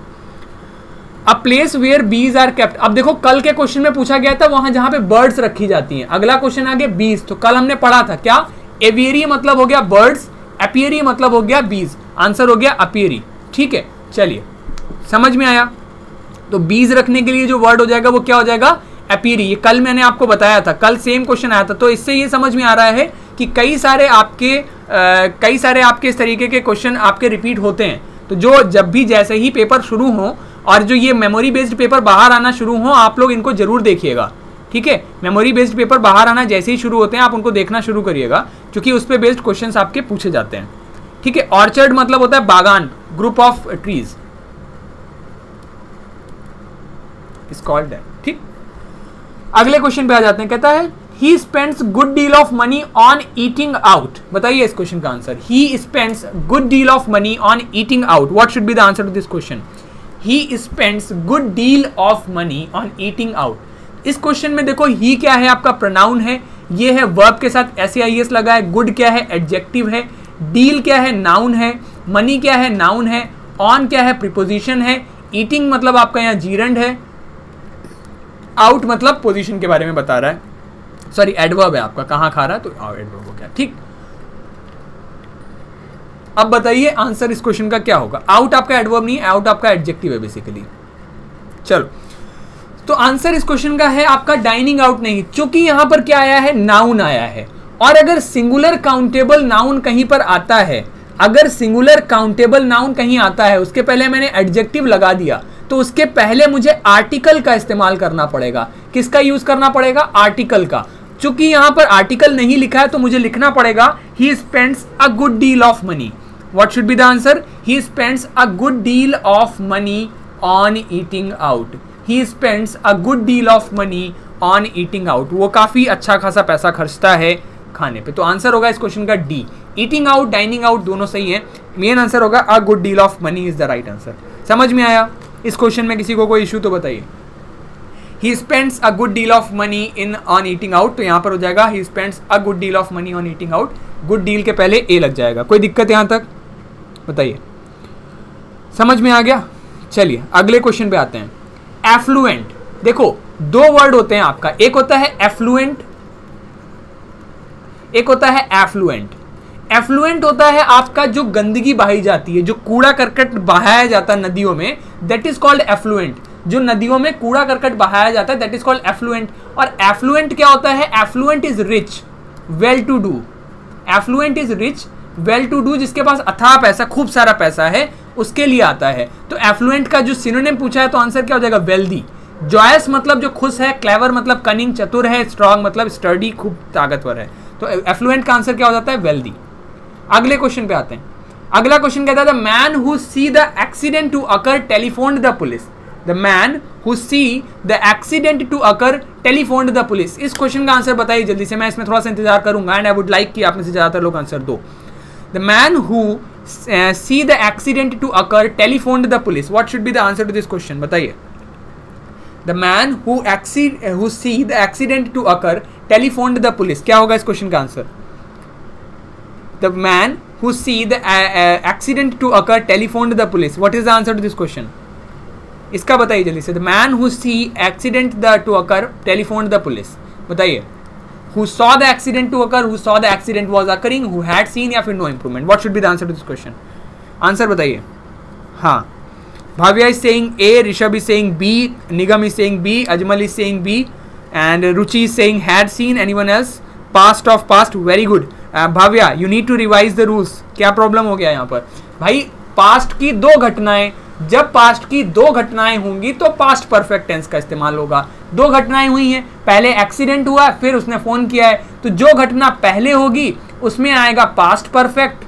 a place where bees are kept. अब देखो कल के क्वेश्चन में पूछा गया था वहां जहां पे बर्ड्स रखी जाती हैं। अगला क्वेश्चन आ गया बीज, तो कल हमने पढ़ा था क्या? एवियरी मतलब हो गया बर्ड्स, एपियरी मतलब हो गया बीज, आंसर हो गया अपियरी, ठीक है। चलिए समझ में आया? तो बीज रखने के लिए जो वर्ड हो जाएगा वो क्या हो जाएगा? एपियरी। ये कल मैंने आपको बताया था, कल सेम क्वेश्चन आया था। तो इससे ये समझ में आ रहा है कि कई सारे आपके आ, कई सारे आपके इस तरीके के क्वेश्चन आपके रिपीट होते हैं। तो जो जब भी जैसे ही पेपर शुरू हो और जो ये मेमोरी बेस्ड पेपर बाहर आना शुरू हो, आप लोग इनको जरूर देखिएगा, ठीक है। मेमोरी बेस्ड पेपर बाहर आना जैसे ही शुरू होते हैं आप उनको देखना शुरू करिएगा, क्योंकि उस पर बेस्ड क्वेश्चंस आपके पूछे जाते हैं, ठीक है। ऑर्चर्ड मतलब होता है बागान, group of trees is called that, ठीक। अगले क्वेश्चन पे आ जाते हैं। कहता है he spends good deal of money on eating out. बताइए इस क्वेश्चन का answer. He spends good deal of money on eating out, what should be the answer to this question? He spends good deal of money on eating out. इस question में देखो ही क्या है? आपका pronoun है, ये है वर्ब के साथ एस ए आई एस लगा है, गुड क्या है? एडजेक्टिव है, डील क्या है? नाउन है, मनी क्या है? नाउन है, ऑन क्या है? प्रीपोजिशन है, ईटिंग मतलब आपका यहाँ जीरंड है, आउट मतलब पोजीशन के बारे में बता रहा है, सॉरी एडवर्ब है आपका, कहाँ खा रहा है तो एडवर्ब हो गया, ठीक। अब बताइए आंसर इस क्वेश्चन का क्या होगा? आउट आपका एडवर्ब नहीं है, आउट आपका एडजेक्टिव है बेसिकली। चलो तो आंसर इस क्वेश्चन का है आपका डाइनिंग आउट नहीं, क्योंकि यहां पर क्या आया है? नाउन आया है। और अगर सिंगुलर काउंटेबल नाउन कहीं पर आता है, अगर सिंगुलर काउंटेबल नाउन कहीं आता है, उसके पहले मैंने एडजेक्टिव लगा दिया, तो उसके पहले मुझे आर्टिकल का इस्तेमाल करना पड़ेगा। किसका यूज करना पड़ेगा? आर्टिकल का। चूंकि यहां पर आर्टिकल नहीं लिखा है तो मुझे लिखना पड़ेगा he spends a good deal of money. What should be the answer? He spends a good deal of money on eating out. He spends a good deal of money on eating out. वो काफी अच्छा खासा पैसा खर्चता है खाने पे। तो answer होगा इस क्वेश्चन का D. Eating out, dining out दोनों सही है, मेन आंसर होगा a good deal of money is the right answer. समझ में आया? इस क्वेश्चन में किसी को कोई इशू तो बताइए। He spends a good deal of money in on eating out, तो यहाँ पर हो जाएगा he spends a good deal of money on eating out. Good deal के पहले ए लग जाएगा। कोई दिक्कत यहाँ तक? बताइए, समझ में आ गया? चलिए अगले क्वेश्चन पे आते हैं। एफ्लुएंट, देखो दो वर्ड होते हैं आपका, एक होता है एफ्लुएंट, एक होता है एफ्लुएंट। एफ्लुएंट होता है आपका जो गंदगी बहाई जाती है, जो कूड़ा करकट बहाया जाता है नदियों में, दैट इज कॉल्ड एफ्लुएंट। जो नदियों में कूड़ा करकट बहाया जाता है दैट इज कॉल्ड एफ्लुएंट। और एफ्लुएंट क्या होता है? Effluent is rich, well to do. Effluent is rich, well to do, जिसके पास अथाह पैसा, खूब सारा पैसा है, उसके लिए आता है। तो एफ्लुएंट का जो सिनोनिम पूछा है तो आंसर क्या हो जाएगा? वेल्दी। जॉयस मतलब जो खुश है, क्लेवर मतलब कनिंग, चतुर है, स्ट्रांग मतलब स्टर्डी, खूब ताकतवर है। तो एफ्लुएंट का आंसर क्या हो जाता है? वेल्दी। अगले क्वेश्चन पे आते हैं। अगला क्वेश्चन कहता है the man who see the accident to occur telephoned the police. The man who see the accident to occur telephoned the police. इस क्वेश्चन का आंसर बताइए जल्दी से, मैं इसमें थोड़ा सा इंतजार करूंगा एंड आई वुड लाइक कि आप में से ज्यादातर लोग आंसर दो। The man who see the accident to occur telephoned the police. What should be the answer to this question? बताइए। The man who exceed who see the accident to occur telephoned the police, क्या होगा इस question का answer? The man who see the accident to occur telephoned the police. What is the answer to this question? इसका बताइए जल्दी से। The man who see accident the to occur telephoned the police, बताइए। Who saw the accident to occur, who saw the accident was occurring, who had seen, या फिर no improvement. What should be the answer to this question? Answer बताइए। हाँ, Bhavya is saying A, Rishabh is saying B, Nigam is saying B, Ajmal is saying B, and Ruchi is saying had seen. Anyone else? Past of past, very good. uh, Bhavya, you need to revise the rules. क्या problem हो गया यहाँ पर भाई? Past की दो घटनाएं, जब पास्ट की दो घटनाएं होंगी तो पास्ट परफेक्ट टेंस का इस्तेमाल होगा। दो घटनाएं हुई हैं, पहले एक्सीडेंट हुआ, फिर उसने फोन किया है, तो जो घटना पहले होगी उसमें आएगा पास्ट परफेक्ट,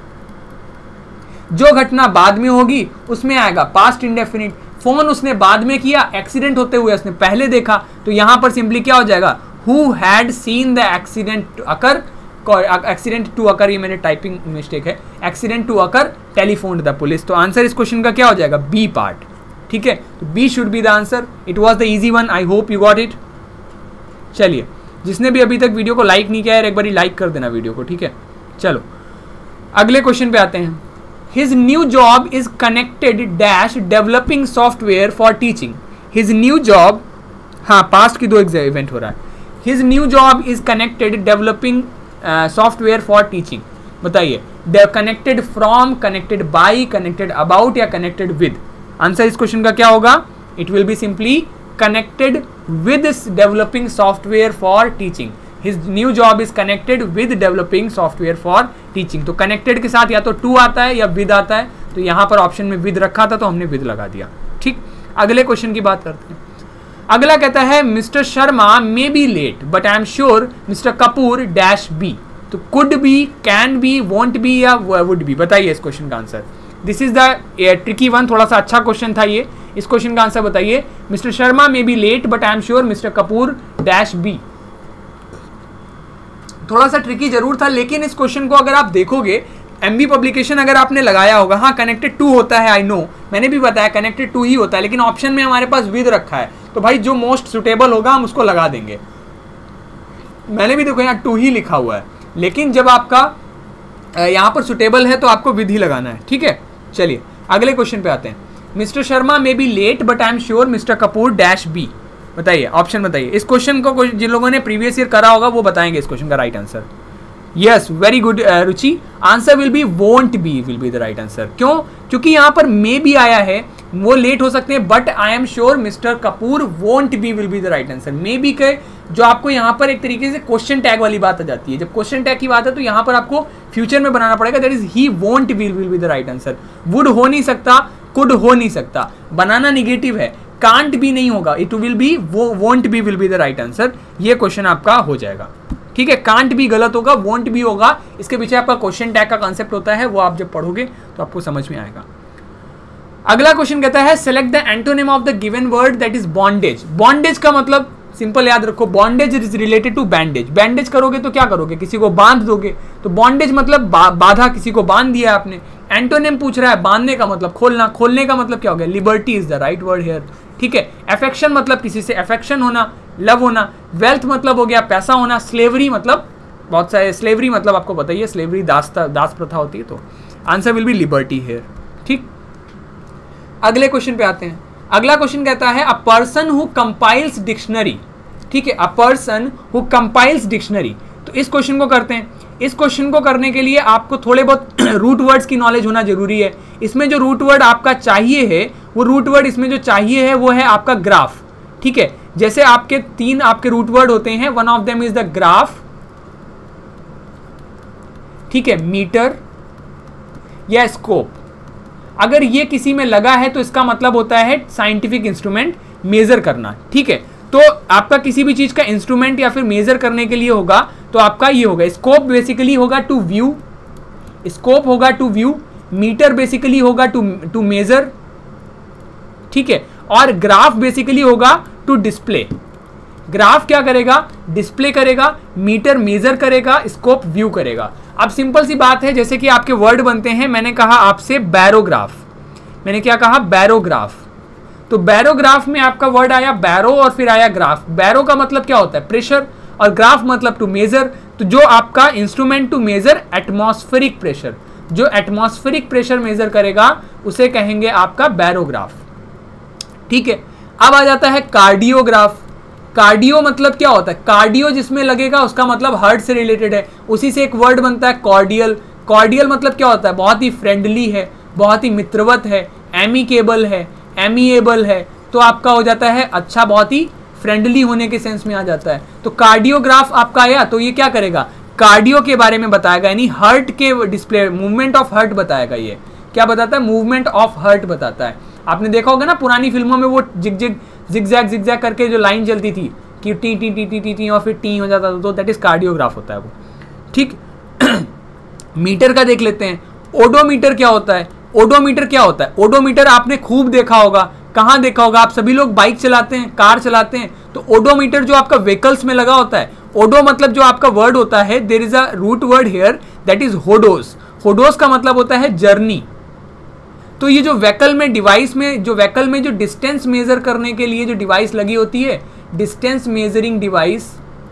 जो घटना बाद में होगी उसमें आएगा पास्ट इंडेफिनिट। फोन उसने बाद में किया, एक्सीडेंट होते हुए उसने पहले देखा, तो यहां पर सिंपली क्या हो जाएगा? Who had seen the accident occur, accident to occur, ये मेरे टाइपिंग मिस्टेक है, accident to occur telephone the police. तो आंसर इस क्वेश्चन का क्या हो जाएगा? B part. ठीक है, तो B should be the answer. It was the easy one, I hope you got it. चलिए, जिसने भी अभी तक वीडियो को लाइक नहीं किया है एक बार लाइक कर देना वीडियो को। ठीक है, चलो अगले क्वेश्चन पे आते हैं। His new job is connected dash developing software for teaching. His new job, हाँ पास्ट की दो इवेंट हो रहा है। His new job is connected developing uh, software for teaching. बताइए, they are connected from, connected by, connected about या connected with. Answer इस question का क्या होगा? It will be simply connected with developing software for teaching. His new job is connected with developing software for teaching. तो connected के साथ या तो to आता है या with आता है, तो यहाँ पर ऑप्शन में with रखा था तो हमने with लगा दिया। ठीक, अगले क्वेश्चन की बात करते हैं। अगला कहता है mister Sharma may be late but I am sure mister Kapoor dash be. तो could be, can be, won't be या वुड बी, बताइए इस क्वेश्चन का answer. This is the tricky one, थोड़ा सा अच्छा क्वेश्चन था ये। इस क्वेश्चन का आंसर बताइए। Mister Sharma may be late but I am sure mister Kapoor dash be. थोड़ा सा ट्रिकी जरूर था, लेकिन इस क्वेश्चन को अगर आप देखोगे, एमबी पब्लिकेशन अगर आपने लगाया होगा, हाँ कनेक्टेड टू होता है, आई नो, मैंने भी बताया कनेक्टेड टू ही होता है, लेकिन ऑप्शन में हमारे पास विद रखा है, तो भाई जो मोस्ट सुटेबल होगा हम उसको लगा देंगे। मैंने भी देखो यहाँ टू ही लिखा हुआ है, लेकिन जब आपका यहाँ पर सुटेबल है तो आपको विद ही लगाना है। ठीक है, चलिए अगले क्वेश्चन पे आते हैं। Mister Sharma may be late but I am sure mister Kapoor dash be. बताइए, ऑप्शन बताइए। इस क्वेश्चन को जिन लोगों ने प्रीवियस ईयर करा होगा वो बताएंगे इस क्वेश्चन का right answer. Yes, very good Ruchi, answer will be won't be will be the right answer. क्यों? क्योंकि यहाँ पर मे बी आया है, वो लेट हो सकते हैं, but I am sure mister Kapoor won't be will be the right answer. May be के जो आपको यहाँ पर एक तरीके से क्वेश्चन टैग वाली बात आ जाती है। जब क्वेश्चन टैग की बात है तो यहाँ पर आपको फ्यूचर में बनाना पड़ेगा, that is he won't be will be the right answer. Would हो नहीं सकता, कुड हो नहीं सकता, बनाना निगेटिव है, कांट भी नहीं होगा, इट विल बी, वो won't be will be the right answer. ये क्वेश्चन आपका हो जाएगा। ठीक है, कांट भी गलत होगा, वोंट भी होगा, इसके पीछे आपका क्वेश्चन टैग का कॉन्सेप्ट होता है, वो आप जब पढ़ोगे तो आपको समझ में आएगा। अगला क्वेश्चन कहता है select the antonym of the given word that is bondage. Bondage का मतलब सिंपल याद रखो, bondage is related to bandage. Bandage करोगे तो क्या करोगे? किसी को बांध दोगे, तो बॉन्डेज मतलब बा, बाधा, किसी को बांध दिया आपने। एंटोनिम पूछ रहा है बांधने का मतलब खोलना, खोलने का मतलब क्या हो गया? Liberty is the right word here. ठीक है, अफेक्शन मतलब किसी से अफेक्शन होना, लव होना। वेल्थ मतलब हो गया पैसा होना। स्लेवरी मतलब बहुत सारे, स्लेवरी मतलब आपको बताइए, स्लेवरी दास दास प्रथा होती है, तो answer will be liberty here. ठीक, अगले क्वेश्चन पे आते हैं। अगला क्वेश्चन कहता है a person who compiles dictionary, ठीक है, a person who compiles dictionary. तो इस क्वेश्चन को करते हैं। इस क्वेश्चन को करने के लिए आपको थोड़े बहुत रूट वर्ड्स की नॉलेज होना जरूरी है। इसमें जो रूट वर्ड आपका चाहिए है, वो रूट वर्ड इसमें जो चाहिए है वो है आपका ग्राफ, ठीक है। जैसे आपके तीन आपके रूट वर्ड होते हैं, one of them is the graph, ठीक है, मीटर या स्कोप। अगर ये किसी में लगा है तो इसका मतलब होता है साइंटिफिक इंस्ट्रूमेंट, मेजर करना, ठीक है। तो आपका किसी भी चीज का इंस्ट्रूमेंट या फिर मेजर करने के लिए होगा तो आपका ये होगा स्कोप, बेसिकली होगा टू व्यू, स्कोप होगा टू व्यू, मीटर बेसिकली होगा टू टू मेजर, ठीक है, और ग्राफ बेसिकली होगा टू डिस्प्ले। ग्राफ क्या करेगा, डिस्प्ले करेगा, मीटर मेजर करेगा, स्कोप व्यू करेगा। अब सिंपल सी बात है, जैसे कि आपके वर्ड बनते हैं, मैंने कहा आपसे बैरोग्राफ, मैंने क्या कहा, बैरोग्राफ। तो बैरोग्राफ में आपका वर्ड आया बैरो और फिर आया ग्राफ। बैरो का मतलब क्या होता है, प्रेशर, और ग्राफ मतलब टू मेजर। तो जो आपका instrument to measure atmospheric pressure, जो एटमॉस्फेरिक प्रेशर मेजर करेगा उसे कहेंगे आपका बैरोग्राफ, ठीक है। अब आ जाता है कार्डियोग्राफ। कार्डियो मतलब क्या होता है, कार्डियो जिसमें लगेगा उसका मतलब हार्ट से रिलेटेड है, उसी से एक वर्ड बनता है कॉर्डियल। कॉर्डियल मतलब क्या होता है, बहुत ही फ्रेंडली है, बहुत ही मित्रवत है, एमिकेबल है, एमिएबल है। तो आपका हो जाता है अच्छा, बहुत ही फ्रेंडली होने के सेंस में आ जाता है। तो कार्डियोग्राफ आपका आया तो ये क्या करेगा, कार्डियो के बारे में बताएगा, यानी हार्ट के डिस्प्ले, मूवमेंट ऑफ हार्ट बताएगा। ये क्या बताता है, मूवमेंट ऑफ हार्ट बताता है। आपने देखा होगा ना पुरानी फिल्मों में वो zig zig zig zag zig zag करके जो लाइन चलती थी कि टी टी टी टी टी टी और फिर टी हो जाता था, तो दैट इज कार्डियोग्राफ होता है वो, ठीक। मीटर का देख लेते हैं। ओडोमीटर क्या होता है, ओडोमीटर क्या होता है, ओडोमीटर आपने खूब देखा होगा। कहाँ देखा होगा, आप सभी लोग बाइक चलाते हैं, कार चलाते हैं, तो ओडोमीटर जो आपका व्हीकल्स में लगा होता है, ओडो मतलब जो आपका वर्ड होता है, there is a root word here that is hodos. Hodos का मतलब होता है जर्नी। तो ये जो व्हीकल में डिवाइस में जो व्हीकल में जो डिस्टेंस मेजर करने के लिए जो डिवाइस लगी होती है, distance measuring device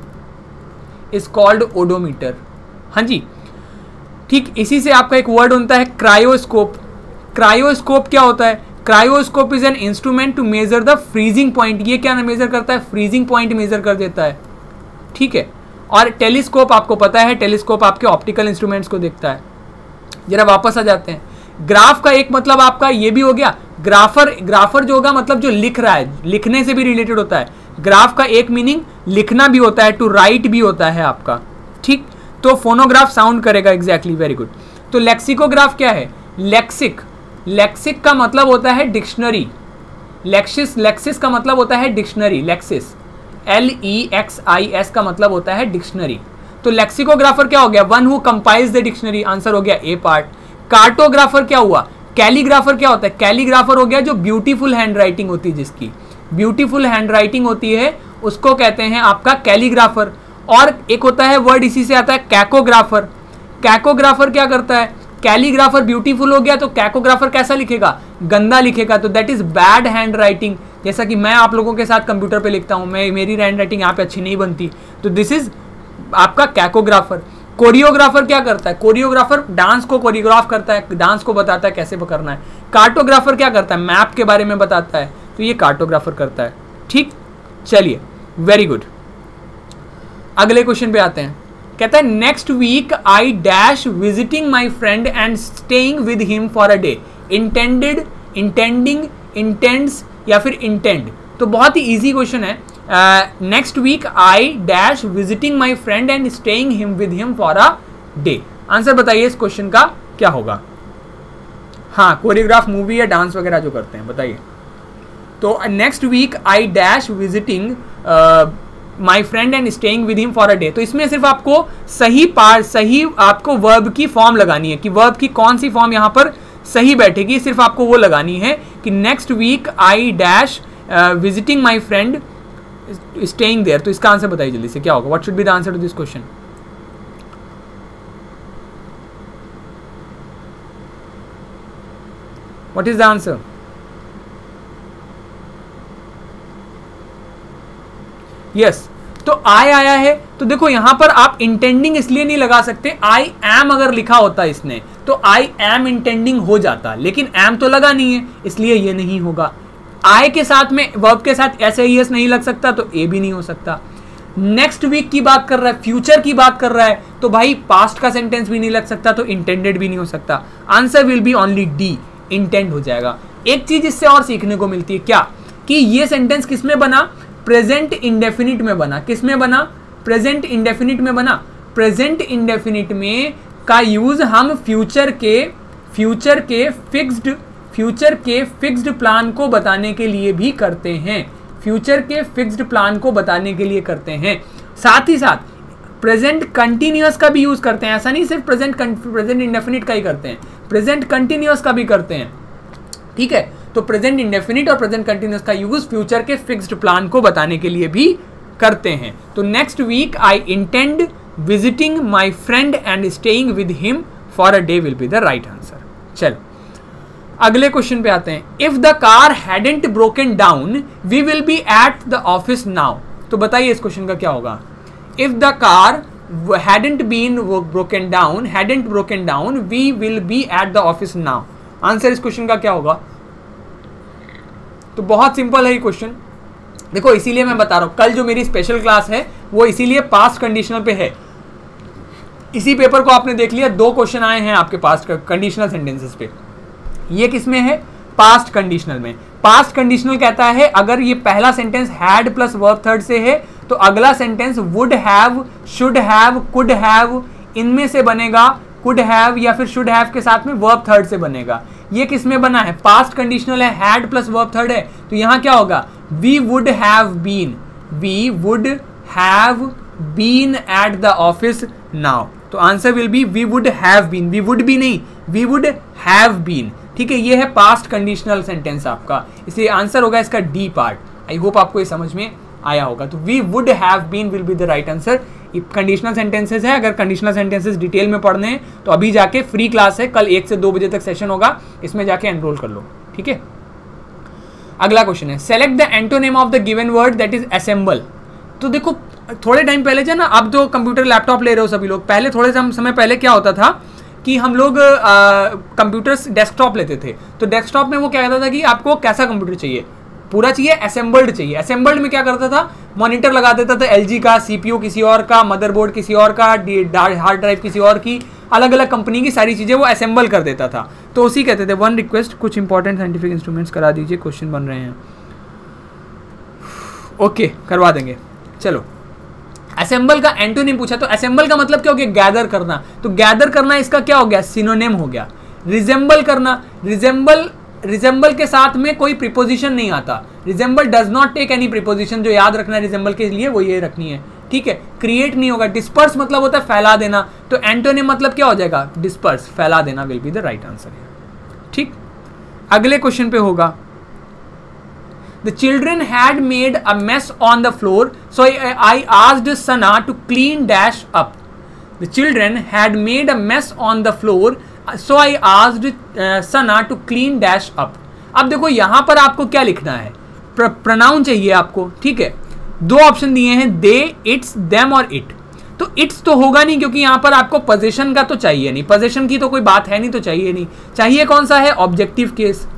is called odometer. हाँ जी, ठीक। इसी से आपका एक वर्ड बनता है क्रायोस्कोप। क्रायोस्कोप क्या होता है, cryoscope is an instrument to measure the freezing point. ये क्या मेजर करता है, फ्रीजिंग पॉइंट मेजर कर देता है, ठीक है। और टेलीस्कोप आपको पता है, टेलीस्कोप आपके ऑप्टिकल इंस्ट्रूमेंट्स को देखता है। जरा वापस आ जाते हैं। ग्राफ का एक मतलब आपका ये भी हो गया, ग्राफर। ग्राफर जो होगा मतलब जो लिख रहा है, लिखने से भी रिलेटेड होता है। ग्राफ का एक मीनिंग लिखना भी होता है, टू राइट भी होता है आपका, ठीक। तो फोनोग्राफ साउंड करेगा, एग्जैक्टली, वेरी गुड। तो लेक्सिकोग्राफ क्या है, लेक्सिक। लेक्सिक का मतलब होता है डिक्शनरी। लेक्सिस, लेक्सिस का मतलब होता है dictionary, lexis, L E X I S का मतलब होता है डिक्शनरी। तो लेक्सिकोग्राफर क्या हो गया, one who compiles the dictionary, answer हो गया ए पार्ट। कार्टोग्राफर क्या हुआ, कैलीग्राफर क्या होता है, कैलीग्राफर हो गया जो ब्यूटीफुल हैंड राइटिंग होती है, जिसकी ब्यूटीफुल हैंड राइटिंग होती है उसको कहते हैं आपका कैलीग्राफर। और एक होता है वर्ड इसी से आता है कैकोग्राफर। कैकोग्राफर क्या करता है, कैलीग्राफर ब्यूटीफुल हो गया तो कैकोग्राफर कैसा लिखेगा, गंदा लिखेगा, तो that is bad handwriting. जैसा कि मैं आप लोगों के साथ कंप्यूटर पे लिखता हूं, मैं मेरी हैंड राइटिंग यहाँ पे अच्छी नहीं बनती, तो दिस इज आपका कैकोग्राफर। कोरियोग्राफर क्या करता है, कोरियोग्राफर डांस को कोरियोग्राफ करता है, डांस को बताता है कैसे करना है। कार्टोग्राफर क्या करता है, मैप के बारे में बताता है, तो ये कार्टोग्राफर करता है, ठीक। चलिए, वेरी गुड। अगले क्वेश्चन पे आते हैं। कहता है next week I dash visiting my friend and staying with him for a day. Intended, intending, intends या फिर इंटेंड। तो बहुत ही इजी क्वेश्चन है। Next week I dash visiting my friend and staying him with him for a day. Answer बताइए इस question का क्या होगा। हाँ, कोरियोग्राफ मूवी या डांस वगैरह जो करते हैं, बताइए। तो next week I dash visiting my friend and staying with him for a day. तो इसमें सिर्फ आपको सही पार्ट, सही आपको वर्ब की फॉर्म लगानी है कि वर्ब की कौन सी फॉर्म यहाँ पर सही बैठेगी, सिर्फ आपको वो लगानी है कि next week I dash visiting my friend staying there. तो इसका आंसर बताइए जल्दी से क्या होगा, what should be the answer to this question. What is the answer. Yes yes. तो आई आया है, तो देखो यहां पर आप इंटेंडिंग इसलिए नहीं लगा सकते, आई एम अगर लिखा होता इसने तो आई एम इंटेंडिंग हो जाता, लेकिन एम तो लगा नहीं है इसलिए ये नहीं होगा। आई के साथ में वर्ब के साथ एस ए एस नहीं लग सकता तो ए भी नहीं हो सकता। नेक्स्ट वीक की बात कर रहा है, फ्यूचर की बात कर रहा है, तो भाई पास्ट का सेंटेंस भी नहीं लग सकता, तो इंटेंडेड भी नहीं हो सकता। Answer will be only D, intend हो जाएगा। एक चीज इससे और सीखने को मिलती है, क्या कि ये सेंटेंस किस में बना, प्रेजेंट इंडेफिनिट में बना। किस में बना, प्रेजेंट इंडेफिनिट में बना। प्रेजेंट इंडेफिनिट में का यूज हम फ्यूचर के फ्यूचर के फिक्स्ड फ्यूचर के फिक्स्ड प्लान को बताने के लिए भी करते हैं। फ्यूचर के फिक्स्ड प्लान को बताने के लिए करते हैं। साथ ही साथ प्रेजेंट कंटिन्यूअस का भी यूज करते हैं। ऐसा नहीं सिर्फ प्रेजेंट प्रेजेंट इंडेफिनिट का ही करते हैं, प्रेजेंट कंटिन्यूअस का भी करते हैं। ठीक है, तो प्रेजेंट इंडेफिनिट और प्रेजेंट कंटिन्यूअस का यूज फ्यूचर के फिक्स्ड प्लान को बताने के लिए भी करते हैं। तो next week I intend visiting my friend and staying with him for a day will be the right answer. चलो अगले क्वेश्चन पे आते हैं। If the car hadn't broken down we will be at the office now. तो बताइए इस question का क्या होगा। If the car hadn't been broken down hadn't broken down we will be at the office now. Answer इस question का क्या होगा। तो बहुत सिंपल है ये क्वेश्चन। देखो इसीलिए मैं बता रहा हूं, कल जो मेरी स्पेशल क्लास है वो इसीलिए पास्ट कंडीशनल पे है। इसी पेपर को आपने देख लिया, दो क्वेश्चन आए हैं आपके पास्ट कंडीशनल सेंटेंसेस पे। ये किसमें है, पास्ट कंडीशनल में। पास्ट कंडीशनल कहता है अगर ये पहला sentence had plus verb third से है तो अगला sentence would have, should have, could have इनमें से बनेगा। कुड हैव या फिर शुड हैव के साथ में वर्ब थर्ड से बनेगा। ये किस में बना है, पास्ट कंडीशनल है, हैड प्लस वर्ब थर्ड है, तो यहां क्या होगा, we would have been, we would have been at the office now. तो answer will be we would have been, we would भी नहीं, वी वुड हैव बीन। ठीक है, ये है पास्ट कंडीशनल सेंटेंस आपका, इसलिए आंसर होगा इसका डी पार्ट। आई होप आपको ये समझ में आया होगा। तो we would have been will be the right answer. ये कंडीशनल सेंटेंसेस है, अगर कंडीशनल सेंटेंसेस डिटेल में पढ़ने हैं तो अभी जाके फ्री क्लास है, कल एक से दो बजे तक सेशन होगा, इसमें जाके एनरोल कर लो। ठीक है, अगला क्वेश्चन है select the antonym of the given word that is assemble. तो देखो थोड़े टाइम पहले जो ना, अब जो कंप्यूटर लैपटॉप ले रहे हो सभी लोग, पहले थोड़े समय पहले क्या होता था कि हम लोग कंप्यूटर्स डेस्कटॉप लेते थे। तो डेस्कटॉप में वो क्या कहता था कि आपको कैसा कंप्यूटर चाहिए, पूरा चाहिए, असेंबल्ड चाहिए। असेंबल्ड में क्या करता था, मॉनिटर लगा देता था एलजी का, सीपीयू किसी और का, मदरबोर्ड किसी और का, हार्ड ड्राइव किसी और की, अलग अलग कंपनी की सारी चीज़ें वो असेंबल कर देता था। तो उसी कहते थे वन रिक्वेस्ट, कुछ इंपॉर्टेंट साइंटिफिक इंस्ट्रूमेंट्स करा दीजिए, क्वेश्चन बन रहे हैं। ओके करवा देंगे। चलो असेंबल का एंटोनिम पूछा, तो असेंबल का मतलब क्या हो गया, गैदर करना। तो गैदर करना इसका क्या हो गया, सिनोनिम हो गया। रिजेंबल करना, रिजेंबल रिजेंबल के साथ में कोई प्रीपोजिशन नहीं आता, resemble does not take any preposition. जो याद रखना है रिजेंबल के लिए वो ये रखनी है। ठीक है, क्रिएट नहीं होगा। डिस्पर्स मतलब होता है फैला देना, तो एंटोनिम मतलब क्या हो जाएगा, डिस्पर्स, फैला देना will be the right answer. ठीक, अगले क्वेश्चन पे होगा The children had made a mess on the floor, so I, I asked Sana to clean dash up. The children had made a mess on the floor, so I asked uh, Sana to clean dash up. अब देखो यहाँ पर आपको क्या लिखना है, pronoun चाहिए आपको। ठीक है, दो ऑप्शन दिए हैं, दे, इट्स, देम और इट। तो इट्स तो होगा नहीं क्योंकि यहाँ पर आपको पोजीशन का तो चाहिए नहीं, पोजीशन की तो कोई बात है नहीं, तो चाहिए नहीं। चाहिए कौन सा है, ऑब्जेक्टिव केस।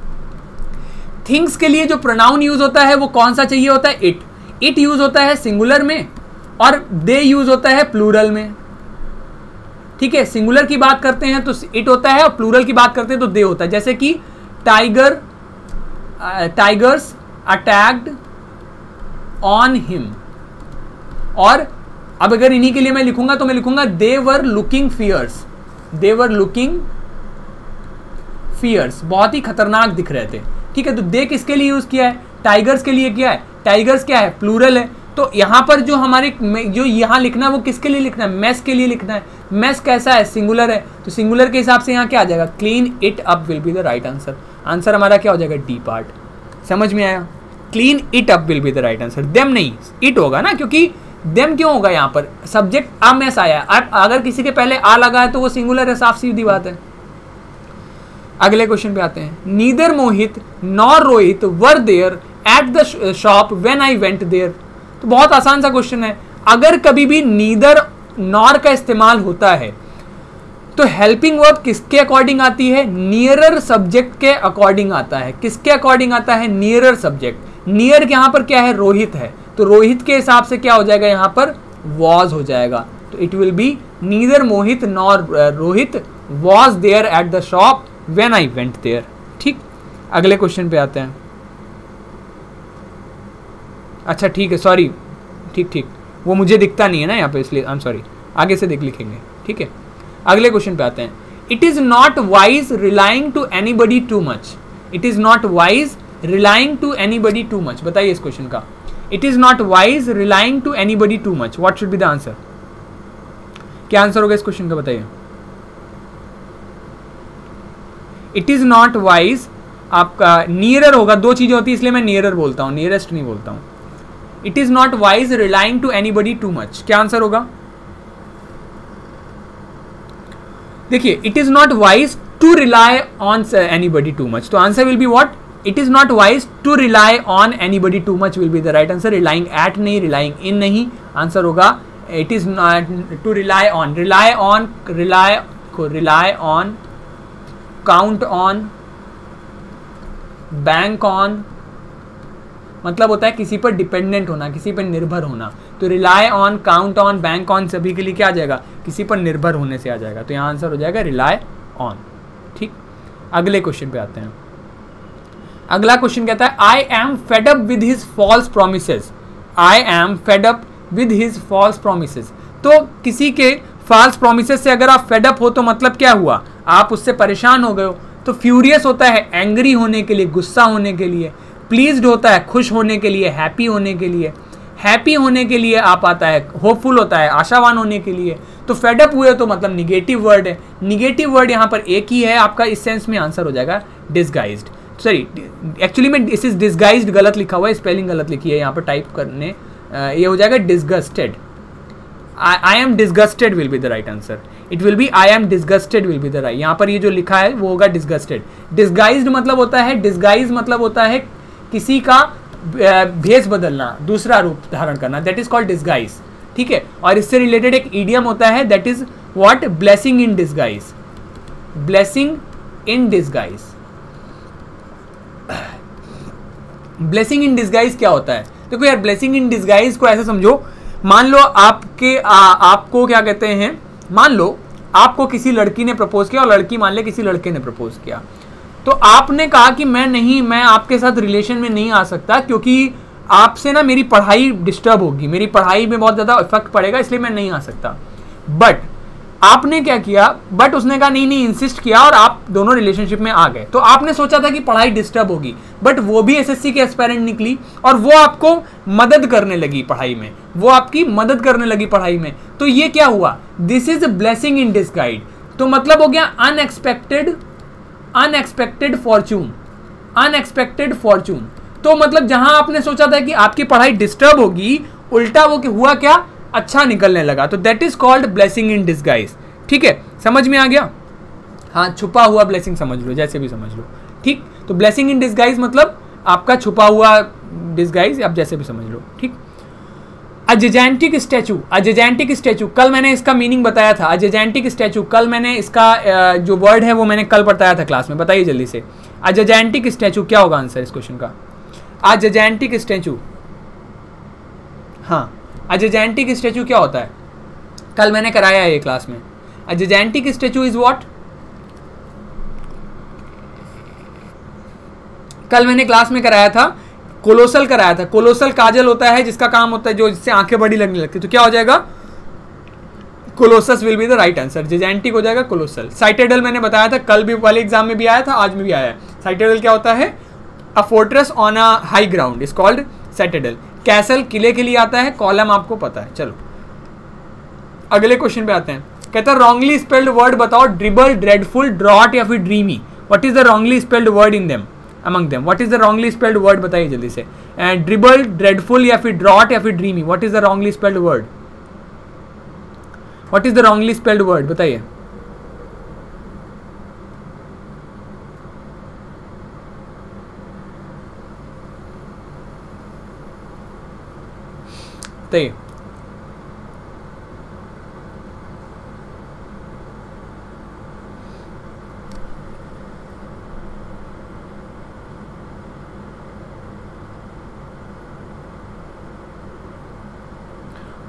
थिंग्स के लिए जो प्रोनाउन यूज होता है वो कौन सा चाहिए होता है, इट। इट यूज होता है सिंगुलर में और दे यूज होता है प्लूरल में। ठीक है, सिंगुलर की बात करते हैं तो इट होता है और प्लूरल की बात करते हैं तो दे होता है। जैसे कि tiger, tigers attacked on him. और अब अगर इन्हीं के लिए मैं लिखूंगा तो मैं लिखूंगा they were looking fierce, they were looking fierce, बहुत ही खतरनाक दिख रहे थे। ठीक है, तो दे किसके लिए यूज किया है, टाइगर्स के लिए किया है। टाइगर्स क्या है, प्लूरल है। तो यहाँ पर जो हमारे जो यहाँ लिखना है वो किसके लिए लिखना है, मैस के लिए लिखना है। मैस कैसा है, सिंगुलर है, तो सिंगुलर के हिसाब से यहाँ क्या आ जाएगा, clean it up will be the right answer. Answer हमारा क्या हो जाएगा, डी पार्ट। समझ में आया, clean it up will be the right answer. Them नहीं, इट होगा ना, क्योंकि देम क्यों होगा, यहाँ पर सब्जेक्ट आ मैस आया है। अगर किसी के पहले आ लगा है तो वो सिंगुलर है, साफ सीधी बात है। अगले क्वेश्चन पे आते हैं। Neither Mohit nor Rohit were there at the shop when I went there. तो बहुत आसान सा क्वेश्चन है। अगर कभी भी नीदर नॉर का इस्तेमाल होता है तो हेल्पिंग वर्ब किसके अकॉर्डिंग आती है? नियरर सब्जेक्ट के अकॉर्डिंग आता है। किसके अकॉर्डिंग आता है? Nearer subject. नियर यहाँ पर क्या है? रोहित है, तो रोहित के हिसाब से क्या हो जाएगा यहाँ पर? वॉज हो जाएगा। तो it will be neither Mohit nor Rohit was there at the shop when I went there. ठीक, अगले क्वेश्चन पे आते हैं। अच्छा ठीक है, सॉरी, ठीक ठीक, वो मुझे दिखता नहीं है ना यहाँ पे, इसलिए आई एम सॉरी, आगे से देख लिखेंगे। ठीक है, अगले क्वेश्चन पे आते हैं। It is not wise relying to anybody too much. It is not wise relying to anybody too much. बताइए इस क्वेश्चन का। It is not wise relying to anybody too much, what should be the answer? क्या answer होगा इस question का? बताइए। It is not wise आपका nearer होगा, दो चीजें होती है इसलिए मैं नियरर बोलता हूं, नियरेस्ट नहीं बोलता हूं। It is not wise relying to anybody too much, क्या आंसर होगा? देखिए, it is not wise to rely on anybody too much, तो answer will be what? It is not wise to rely on anybody too much will be the right answer. Relying at नहीं, relying in नहीं, answer होगा it is not to rely on. Rely on, rely को rely on, count on, bank on, मतलब होता है किसी पर dependent होना, किसी पर निर्भर होना। तो rely on, count on, bank on सभी के लिए क्या आ जाएगा? किसी पर निर्भर होने से आ जाएगा। तो यहाँ आंसर हो जाएगा रिलाई ऑन। ठीक, अगले क्वेश्चन पे आते हैं। अगला क्वेश्चन कहता है I am fed up with his false promises. I am fed up with his false promises. तो किसी के फॉल्स प्रोमिसेस से अगर आप फेड अप हो तो मतलब क्या हुआ? आप उससे परेशान हो गए हो। तो फ्यूरियस होता है एंग्री होने के लिए, गुस्सा होने के लिए। प्लीज्ड होता है खुश होने के लिए, हैप्पी होने के लिए। हैप्पी होने के लिए आप आता है होपफुल होता है आशावान होने के लिए। तो फेड अप हुए तो मतलब निगेटिव वर्ड है। निगेटिव वर्ड यहाँ पर एक ही है आपका, इस सेंस में आंसर हो जाएगा डिसगाइज्ड। सॉरी, एक्चुअली में दिस इज डिसगाइज्ड गलत लिखा हुआ है, स्पेलिंग गलत लिखी है यहाँ पर टाइप करने, ये हो जाएगा disgusted. I am disgusted will be the right answer. It will be I am disgusted will be the right. यहाँ पर ये जो लिखा है वो होगा डिसगस्टेड। डिसगाइज्ड मतलब होता है, डिसगाइज मतलब होता है किसी का भेष बदलना, दूसरा रूप धारण करना, दैट इज कॉल्ड डिसगाइज। ठीक है, और इससे रिलेटेड एक इडियम होता है, that is what? Blessing in disguise. Blessing in disguise. Blessing in disguise क्या होता है? देखो यार, ब्लेसिंग इन डिसगाइज को ऐसे समझो, मान लो आपके आ, आपको क्या कहते हैं, मान लो आपको किसी लड़की ने प्रपोज किया और लड़की मान ले किसी लड़के ने प्रपोज किया। तो आपने कहा कि मैं नहीं, मैं आपके साथ रिलेशन में नहीं आ सकता क्योंकि आपसे ना मेरी पढ़ाई डिस्टर्ब होगी, मेरी पढ़ाई में बहुत ज़्यादा इफेक्ट पड़ेगा, इसलिए मैं नहीं आ सकता। बट आपने क्या किया? बट उसने कहा नहीं नहीं, इंसिस्ट किया और आप दोनों रिलेशनशिप में आ गए। तो आपने सोचा था कि पढ़ाई डिस्टर्ब होगी, बट वो भी एसएससी के एस्पायरेंट निकली और वो आपको मदद करने लगी पढ़ाई में, वो आपकी मदद करने लगी पढ़ाई में। तो ये क्या हुआ? This is blessing in disguise. तो मतलब हो गया unexpected, unexpected fortune, unexpected fortune. तो मतलब जहां आपने सोचा था कि आपकी पढ़ाई डिस्टर्ब होगी, उल्टा वो हुआ क्या? अच्छा निकलने लगा। तो that is called blessing in disguise. ठीक है, समझ में आ गया? हाँ, छुपा हुआ ब्लेसिंग समझ लो, जैसे भी समझ लो। ठीक, तो ब्लेसिंग इन डिसगाइज मतलब आपका छुपा हुआ डिसगाइज, आप जैसे भी समझ लो। ठीक, अजेजेंटिक स्टैचू, अजेजेंटिक स्टैचू, कल मैंने इसका मीनिंग बताया था। अजेजेंटिक स्टैचू, कल मैंने इसका जो वर्ड है वो मैंने कल बताया था क्लास में। बताइए जल्दी से, अजेजेंटिक स्टैचू क्या होगा आंसर इस क्वेश्चन का? अजेजेंटिक स्टैचू, हाँ, अजेजेंटिक स्टैचू क्या होता है? कल मैंने कराया है ये क्लास में। Gigantic statue is what? कल मैंने क्लास में कराया था, कोलोसल कराया था। कोलोसल काजल होता है जिसका काम होता है जो जिससे आंखें बड़ी लगने लगती है। तो क्या हो जाएगा? Colossus will be the right answer. Gigantic हो जाएगा कोलोसल। साइटेडल मैंने बताया था, कल भी वाले एग्जाम में भी आया था, आज में भी आया है। साइटेडल क्या होता है? A fortress on a high ground is called citadel. Castle किले के लिए आता है, कॉलम आपको पता है। चलो अगले क्वेश्चन पे आते हैं। कहता है रॉन्गली स्पेल्ड वर्ड बताओ, ड्रिबल, ड्रेडफुल, ड्रॉट या फिर dreamy. What is the wrongly spelled word in them, among them? What is the wrongly spelled word बताइए जल्दी से। ड्रिबल, ड्रेडफुल या फिर ड्रॉट या फिर dreamy, what is the wrongly spelled word? What is the wrongly spelled word बताइए। बताइए।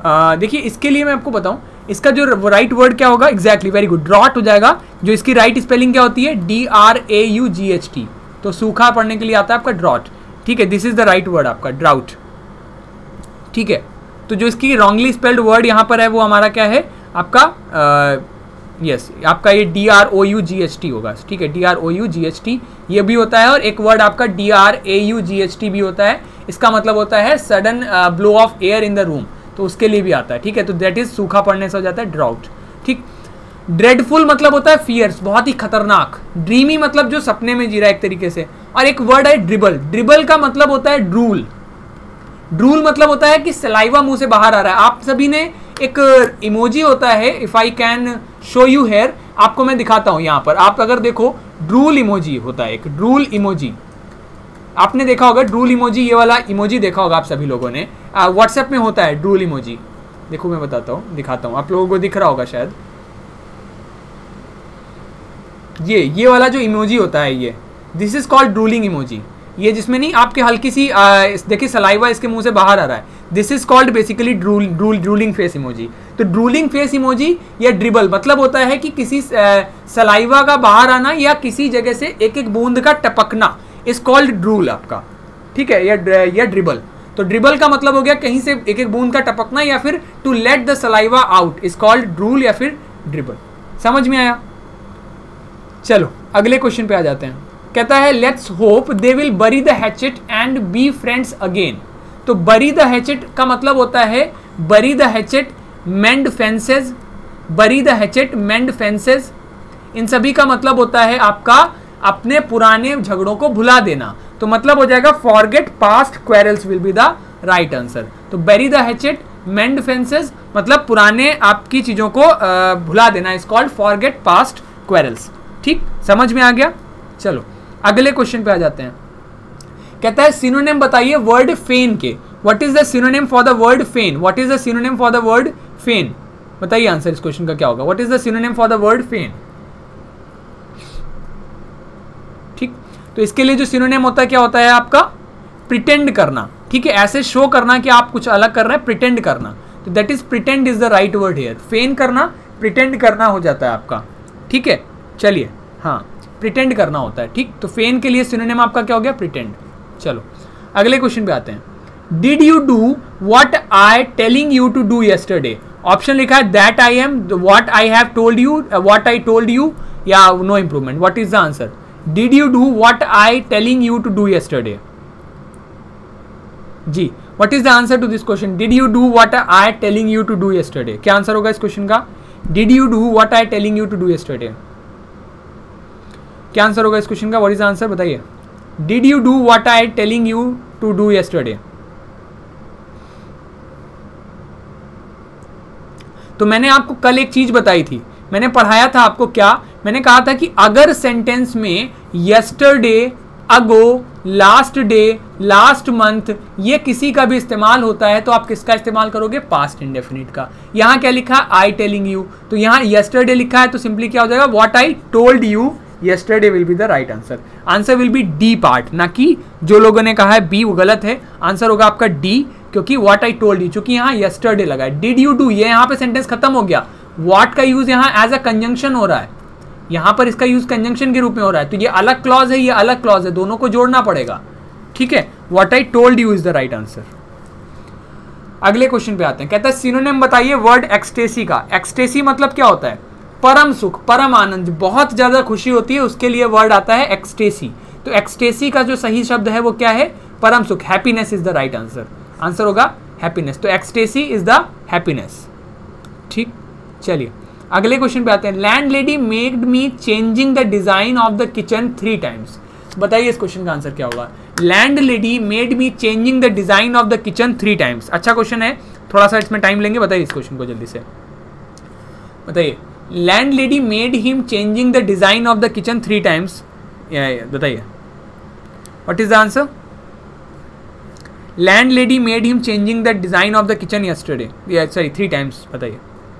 देखिए इसके लिए मैं आपको बताऊं, इसका जो राइट वर्ड क्या होगा, एग्जैक्टली, वेरी गुड, ड्रॉट हो जाएगा। जो इसकी राइट स्पेलिंग क्या होती है, D R A U G H T, तो सूखा पढ़ने के लिए आता है आपका ड्रॉट, ठीक है, this is the right word आपका ड्राउट, ठीक है। तो जो इसकी रॉन्गली स्पेल्ड वर्ड यहाँ पर है वो हमारा क्या है आपका, यस uh, yes, आपका ये D R O U G H T होगा, ठीक है, D R O U G H T ये भी होता है, और एक वर्ड आपका D R A U G H T भी होता है, इसका मतलब होता है sudden blow of air in the room, तो उसके लिए भी आता है, ठीक है। तो दैट इज सूखा पड़ने से हो जाता है ड्राउट, ठीक। ड्रेडफुल मतलब होता है फियर्स, बहुत ही खतरनाक। ड्रीमी मतलब जो सपने में जी रहा है एक तरीके से। और एक वर्ड है ड्रिबल, ड्रिबल का मतलब होता है ड्रूल, ड्रूल मतलब होता है कि सलाइवा मुंह से बाहर आ रहा है। आप सभी ने एक इमोजी होता है, if I can show you here, आपको मैं दिखाता हूं यहाँ पर, आप अगर देखो ड्रूल इमोजी होता है, एक ड्रूल इमोजी आपने देखा होगा, ड्रूल इमोजी, ये वाला इमोजी देखा होगा आप सभी लोगों ने, व्हाट्सएप में होता है ड्रूल इमोजी। देखो मैं बताता हूँ, दिखाता हूँ, आप लोगों को दिख रहा होगा शायद, ये ये वाला जो इमोजी होता है ये, this is called drooling emoji. ये जिसमें नहीं आपके हल्की सी देखिए सलाइवा इसके मुंह से बाहर आ रहा है, this is called basically drool drool drooling face emoji. तो ड्रूलिंग फेस इमोजी या ड्रिबल मतलब होता है कि किसी सलाइवा का बाहर आना या किसी जगह से एक एक बूंद का टपकना, इज कॉल्ड ड्रूल आपका, ठीक है, या या ड्रिबल। तो ड्रिबल का मतलब हो गया कहीं से एक एक बूंद का टपकना, या फिर to let the saliva out is called drool या फिर ड्रिबल। समझ में आया? चलो अगले क्वेश्चन पे आ जाते हैं। कहता है let's hope they will bury the hatchet and be friends again. तो बरी द हैचेट का मतलब होता है bury the hatchet, mend fences, bury the hatchet, mend fences, इन सभी का मतलब होता है आपका अपने पुराने झगड़ों को भुला देना। तो मतलब हो जाएगा forget past quarrels will be the right answer. तो bury the hatchet, mend fences मतलब पुराने आपकी चीजों को आ, भुला देना, is called forget past quarrels. ठीक, समझ में आ गया? चलो अगले क्वेश्चन पे आ जाते हैं। कहता है सिनोनिम बताइए वर्ड फेन के। What is the synonym for the word feign? What is the synonym for the word feign? बताइए आंसर इस क्वेश्चन का क्या होगा। What is the synonym for the word feign? ठीक, तो इसके लिए जो सिनोनिम होता है क्या होता है आपका? प्रिटेंड करना। ठीक है, ऐसे शो करना कि आप कुछ अलग कर रहे हैं, प्रिटेंड करना। तो that is pretend is the right word here. Feign करना, प्रिटेंड करना हो जाता है आपका। ठीक है, चलिए, हाँ प्रिटेंड करना होता है। ठीक, तो फेन के लिए सिनोनिम आपका क्या हो गया? प्रिटेंड। चलो अगले क्वेश्चन पे आते हैं। Did you do what I telling you to do yesterday? Option लिखा है that I am, what I have told you, what I told you, या no improvement. What is the answer? Did you do what I telling you to do yesterday? जी, what is the answer to this question? Did you do what I telling you to do yesterday? क्या answer होगा इस question का? Did you do what I telling you to do yesterday? क्या answer होगा इस question का? What is the answer बताइए। Did you do what I telling you to do yesterday? तो मैंने आपको कल एक चीज बताई थी, मैंने पढ़ाया था आपको, क्या मैंने कहा था कि अगर सेंटेंस में yesterday, ago, last day, last month ये किसी का भी इस्तेमाल होता है तो आप किसका इस्तेमाल करोगे? पास्ट इंडेफिनिट का। यहां क्या लिखा है? I telling you. तो यहां यस्टरडे लिखा है तो सिंपली क्या हो जाएगा? What I told you yesterday will be the right answer. Answer will be D part, ना कि जो लोगों ने कहा है B वो गलत है। आंसर होगा आपका D, क्योंकि what I told you, चूंकि यहाँ yesterday लगा है। Did you do, ये यहाँ पे सेंटेंस खत्म हो गया। what का यूज यहाँ एज अ कंजंक्शन हो रहा है, यहाँ पर इसका यूज कंजंक्शन के रूप में हो रहा है। तो ये अलग क्लॉज है, ये अलग क्लॉज है, दोनों को जोड़ना पड़ेगा। ठीक है, what I told you is the right answer. अगले क्वेश्चन पे आते हैं। कहता है सिनोनिम बताइए वर्ड एक्सटेसी का। एक्सटेसी मतलब क्या होता है? परम सुख, परम आनंद, बहुत ज्यादा खुशी होती है, उसके लिए वर्ड आता है एक्सटेसी। तो एक्सटेसी का जो सही शब्द है वो क्या है? परम सुख। Happiness is the right answer. Answer होगा हैप्पीनेस। तो एक्सटेसी इज द हैप्पीनेस। ठीक, चलिए अगले क्वेश्चन पे आते हैं। Landlady made me changing the design of the kitchen three times. बताइए इस क्वेश्चन का आंसर क्या होगा? Landlady made me changing the design of the kitchen three times. अच्छा क्वेश्चन है, थोड़ा सा इसमें टाइम लेंगे। बताइए इस क्वेश्चन को जल्दी से बताइए। Landlady made him changing the design of the kitchen three times. बताइए what is the answer? Landlady made him changing the design of the kitchen yesterday, sorry three times. बताइए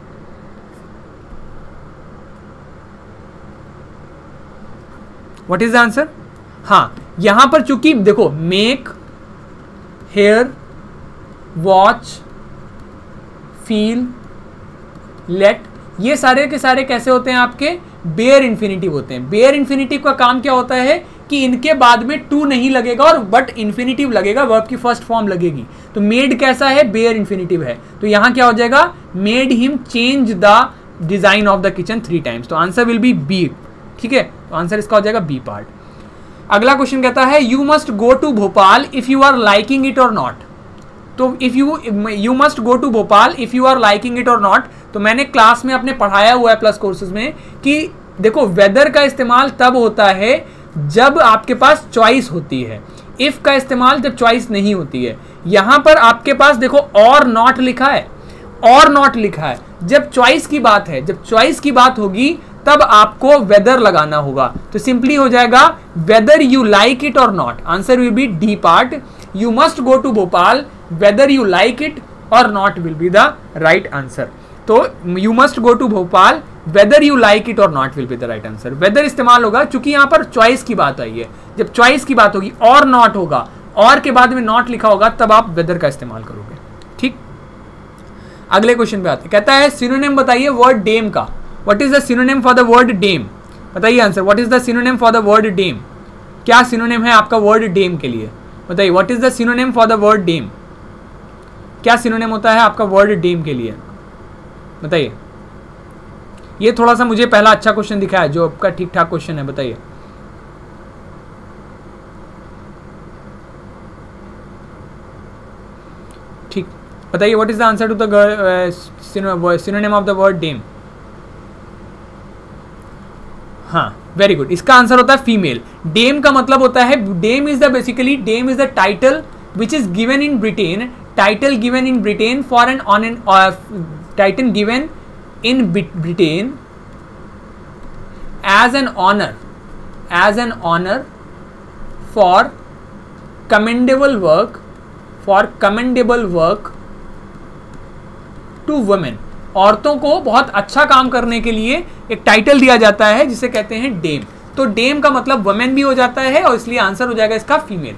व्हाट इज द आंसर? हाँ, यहां पर चूंकि देखो make, hear, watch, feel, let, ये सारे के सारे कैसे होते हैं आपके बेयर इन्फिनिटिव होते हैं। बेयर इन्फिनिटिव का काम क्या होता है कि इनके बाद में टू नहीं लगेगा और बट इन्फिनिटिव लगेगा, वर्ब की फर्स्ट फॉर्म लगेगी। तो मेड कैसा है, बेयर इन्फिनिटिव है, तो यहां क्या हो जाएगा, made him change the design of the kitchen three times. तो आंसर विल बी बी, ठीक है, तो आंसर इसका हो जाएगा बी पार्ट। अगला क्वेश्चन कहता है you must go to Bhopal if you are liking it or not. तो if you you must go to Bhopal if you are liking it or not, तो मैंने क्लास में अपने पढ़ाया हुआ है प्लस कोर्सेज में कि देखो वेदर का इस्तेमाल तब होता है जब आपके पास चॉइस होती है, इफ का इस्तेमाल जब चॉइस नहीं होती है। यहां पर आपके पास देखो और नॉट लिखा है, और नॉट लिखा है, जब चॉइस की बात है, जब चॉइस की बात होगी तब आपको वेदर लगाना होगा। तो सिंपली हो जाएगा whether you like it or not, answer will be D part. You must go to Bhopal, whether you like it or not will be the right answer. तो you must go to Bhopal, whether you like it or not will be the right answer. Whether इस्तेमाल होगा क्योंकि यहां पर choice की बात आई है, जब चॉइस की बात होगी और नॉट होगा, और के बाद में नॉट लिखा होगा तब आप वेदर का इस्तेमाल करोगे, ठीक। अगले क्वेश्चन पे आते हैं, कहता है सिनोनिम बताइए वर्ड डेम का। What is the synonym for the word dame, बताइए answer. What is the synonym for the word dame, क्या सिनोनिम है आपका वर्ड डेम के लिए, बताइए। What is the synonym for the word dame, क्या सिनोनिम होता है आपका वर्ड डेम के लिए, बताइए। ये थोड़ा सा मुझे पहला अच्छा क्वेश्चन दिखा है जो आपका ठीक ठाक क्वेश्चन है, बताइए। ठीक, बताइए what is the answer to the synonym of the word dame. हाँ, वेरी गुड, इसका आंसर होता है फीमेल। डेम का मतलब होता है, dame is the basically dame is the title which is given in Britain, title given in Britain for an on an title given in Britain as an honor, as an honor for commendable work, for commendable work to women। औरतों को बहुत अच्छा काम करने के लिए एक title दिया जाता है जिसे कहते हैं डेम। तो डेम का मतलब वुमेन भी हो जाता है और इसलिए आंसर हो जाएगा इसका फीमेल।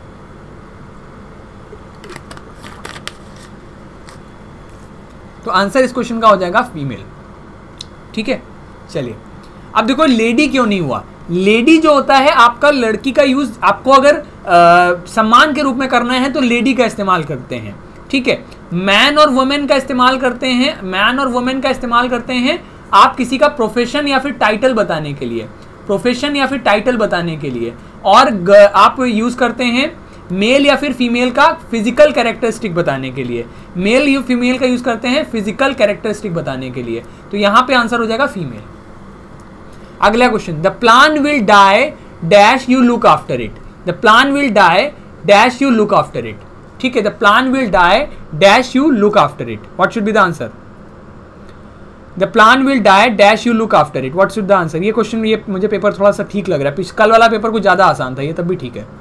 तो आंसर इस क्वेश्चन का हो जाएगा फीमेल, ठीक है। चलिए अब देखो लेडी क्यों नहीं हुआ। लेडी जो होता है आपका लड़की का यूज आपको अगर आ, सम्मान के रूप में करना है तो लेडी का इस्तेमाल करते हैं, ठीक है। मैन और वुमेन का इस्तेमाल करते हैं, मैन और वुमेन का इस्तेमाल करते हैं आप किसी का प्रोफेशन या फिर टाइटल बताने के लिए, प्रोफेशन या फिर टाइटल बताने के लिए। और आप यूज करते हैं मेल या फिर फीमेल का फिजिकल कैरेक्टरिस्टिक बताने के लिए, मेल या फीमेल का यूज करते हैं फिजिकल कैरेक्टरिस्टिक बताने के लिए। तो यहां पे आंसर हो जाएगा फीमेल। अगला question, the plant will die dash you look after it, the plant will die dash you look after it, ठीक है। The plant will die dash you look after it, what should be the answer. The plant will die dash you look after it, what should the answer. ये question, ये मुझे paper थोड़ा सा ठीक लग रहा है, कल वाला पेपर कुछ ज्यादा आसान था, ये तब भी ठीक है।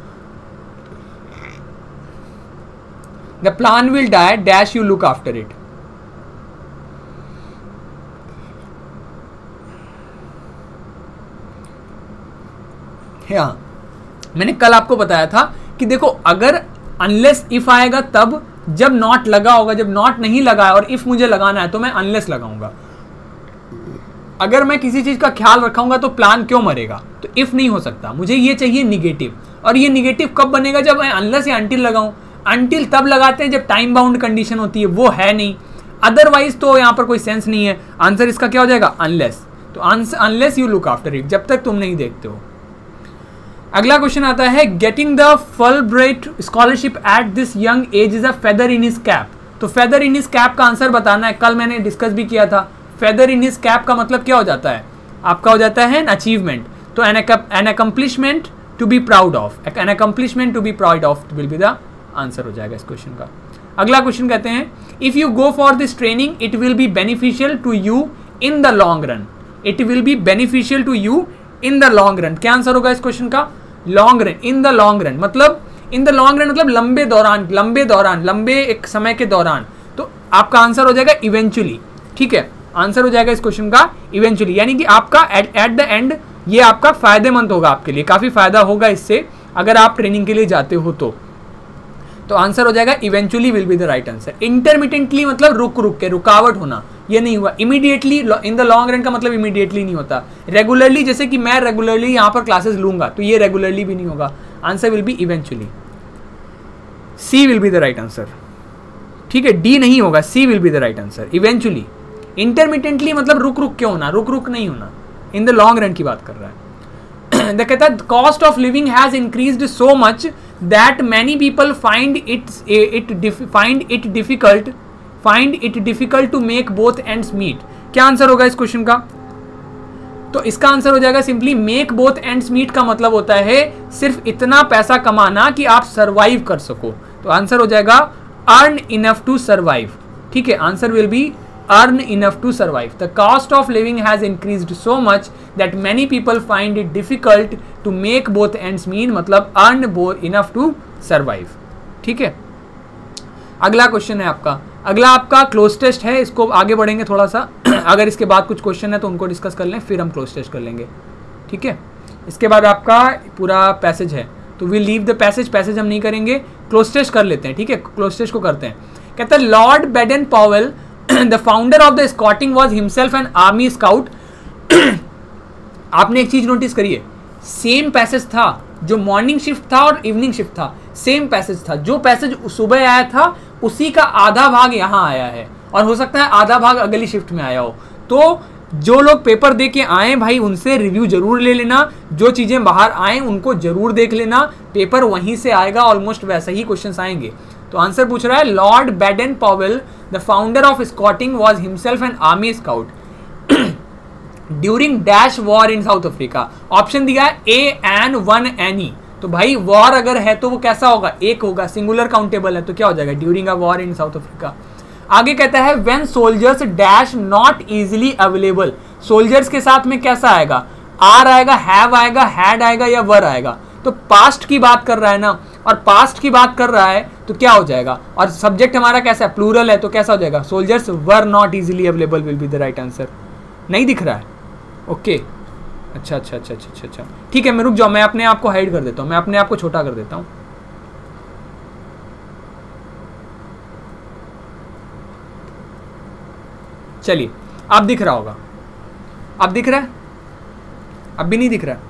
The plant will die dash you look after it। हाँ, मैंने कल आपको बताया था कि देखो अगर अनलेस इफ आएगा तब जब नॉट लगा होगा, जब नॉट नहीं लगा है और इफ मुझे लगाना है तो मैं अनलेस लगाऊंगा। अगर मैं किसी चीज का ख्याल रखूंगा तो प्लान क्यों मरेगा, तो इफ नहीं हो सकता, मुझे ये चाहिए निगेटिव। और ये निगेटिव कब बनेगा, जब मैं अनलेस या अनटिल लगाऊं। अनटिल तब लगाते हैं जब टाइम बाउंड कंडीशन होती है, वो है नहीं, अदरवाइज तो यहाँ पर कोई सेंस नहीं है। आंसर इसका क्या हो जाएगा, अनलेस। तो answer unless you look after it, जब तक तुम नहीं देखते हो। अगला क्वेश्चन आता है, getting the Fulbright scholarship at this young age is a feather in his cap. तो फेदर इन हिज कैप का आंसर बताना है, कल मैंने डिस्कस भी किया था। फेदर इन हिज कैप का मतलब क्या हो जाता है आपका, हो जाता है एन अचीवमेंट। तो an accomplishment to be proud of, an accomplishment to be proud of will be the answer हो जाएगा इस क्वेश्चन का। अगला क्वेश्चन कहते हैं, if you go for this training it will be beneficial to you in the long run, it will be beneficial to you in the long run. क्या answer होगा इस क्वेश्चन का, long run, in the long run. मतलब in the long run मतलब लंबे दौरान, लंबे दौरान, लंबे एक समय के दौरान। तो आपका आंसर हो जाएगा इवेंचुअली, ठीक है। आंसर हो जाएगा इस क्वेश्चन का इवेंचुअली, यानी कि आपका एट द एंड ये आपका फायदेमंद होगा, आपके लिए काफी फायदा होगा इससे अगर आप ट्रेनिंग के लिए जाते हो तो। तो आंसर हो जाएगा eventually will be the right answer. Intermittently मतलब रुक रुक के, रुकावट होना, ये नहीं हुआ। Immediately in the long run का मतलब इमीडिएटली नहीं होता। रेगुलरली, जैसे कि मैं रेगुलरली यहाँ पर क्लासेस लूंगा, तो ये रेगुलरली भी नहीं होगा। Answer will be eventually. C will be the right answer. ठीक है, डी नहीं होगा, C will be the right answer. Eventually, intermittently मतलब रुक रुक के होना, रुक रुक नहीं होना, इन द लॉन्ग रन की बात कर रहा है। कहता है cost of living has increased so much that many people find it it find it difficult find it difficult to make both ends meet. क्या आंसर होगा इस क्वेश्चन का? तो इसका आंसर हो जाएगा simply make both ends meet का मतलब होता है सिर्फ इतना पैसा कमाना कि आप सर्वाइव कर सको। तो आंसर हो जाएगा अर्न इनफ टू सर्वाइव। ठीक है, answer will be earn enough to survive. The cost of living has increased so much that many people find it difficult to make both ends meet, मतलब earn both enough to survive. ठीक है, अगला question है आपका, अगला आपका cloze test है, इसको आगे बढ़ेंगे थोड़ा सा। अगर इसके बाद कुछ क्वेश्चन है तो उनको डिस्कस कर लें, फिर हम क्लोज टेस्ट कर लेंगे। ठीक है, इसके बाद आपका पूरा पैसेज है, तो we leave the passage, passage हम नहीं करेंगे, क्लोज टेस्ट कर लेते हैं। ठीक है, क्लोज टेस्ट को करते हैं। कहता है Lord Baden Powell the founder of the scouting was himself an army scout. आपने एक चीज नोटिस करिए, सेम पैसेज था, जो मॉर्निंग शिफ्ट था और इवनिंग शिफ्ट था, सेम पैसेज था। जो पैसेज सुबह आया था उसी का आधा भाग यहाँ आया है, और हो सकता है आधा भाग अगली शिफ्ट में आया हो। तो जो लोग पेपर दे के आए भाई, उनसे रिव्यू जरूर ले लेना, जो चीजें बाहर आए उनको जरूर देख लेना, पेपर वहीं से आएगा, ऑलमोस्ट वैसे ही क्वेश्चन आएंगे। तो आंसर पूछ रहा है Lord Baden Powell the founder of scouting was himself an army scout during dash war in South Africa. Option दिया है ए एन वन एनी। तो भाई वॉर अगर है तो वो कैसा होगा? एक होगा, सिंगुलर काउंटेबल है, तो क्या हो जाएगा? During a war in South Africa. आगे कहता है when soldiers dash not easily available. Soldiers के साथ में कैसा आएगा? आर आएगा, हैव आएगा, हैड आएगा या वर आएगा? तो पास्ट की बात कर रहा है ना, और पास्ट की बात कर रहा है तो क्या हो जाएगा? और सब्जेक्ट हमारा कैसा है? प्लूरल है, तो कैसा हो जाएगा? Soldiers were not easily available will be the right answer. नहीं दिख रहा है? ओके, अच्छा अच्छा अच्छा अच्छा अच्छा ठीक है, मैं रुक जाओ, मैं अपने आप को हाइड कर देता हूँ, मैं अपने आप को छोटा कर देता हूँ। चलिए, अब दिख रहा होगा, अब दिख रहा है? अब भी नहीं दिख रहा है?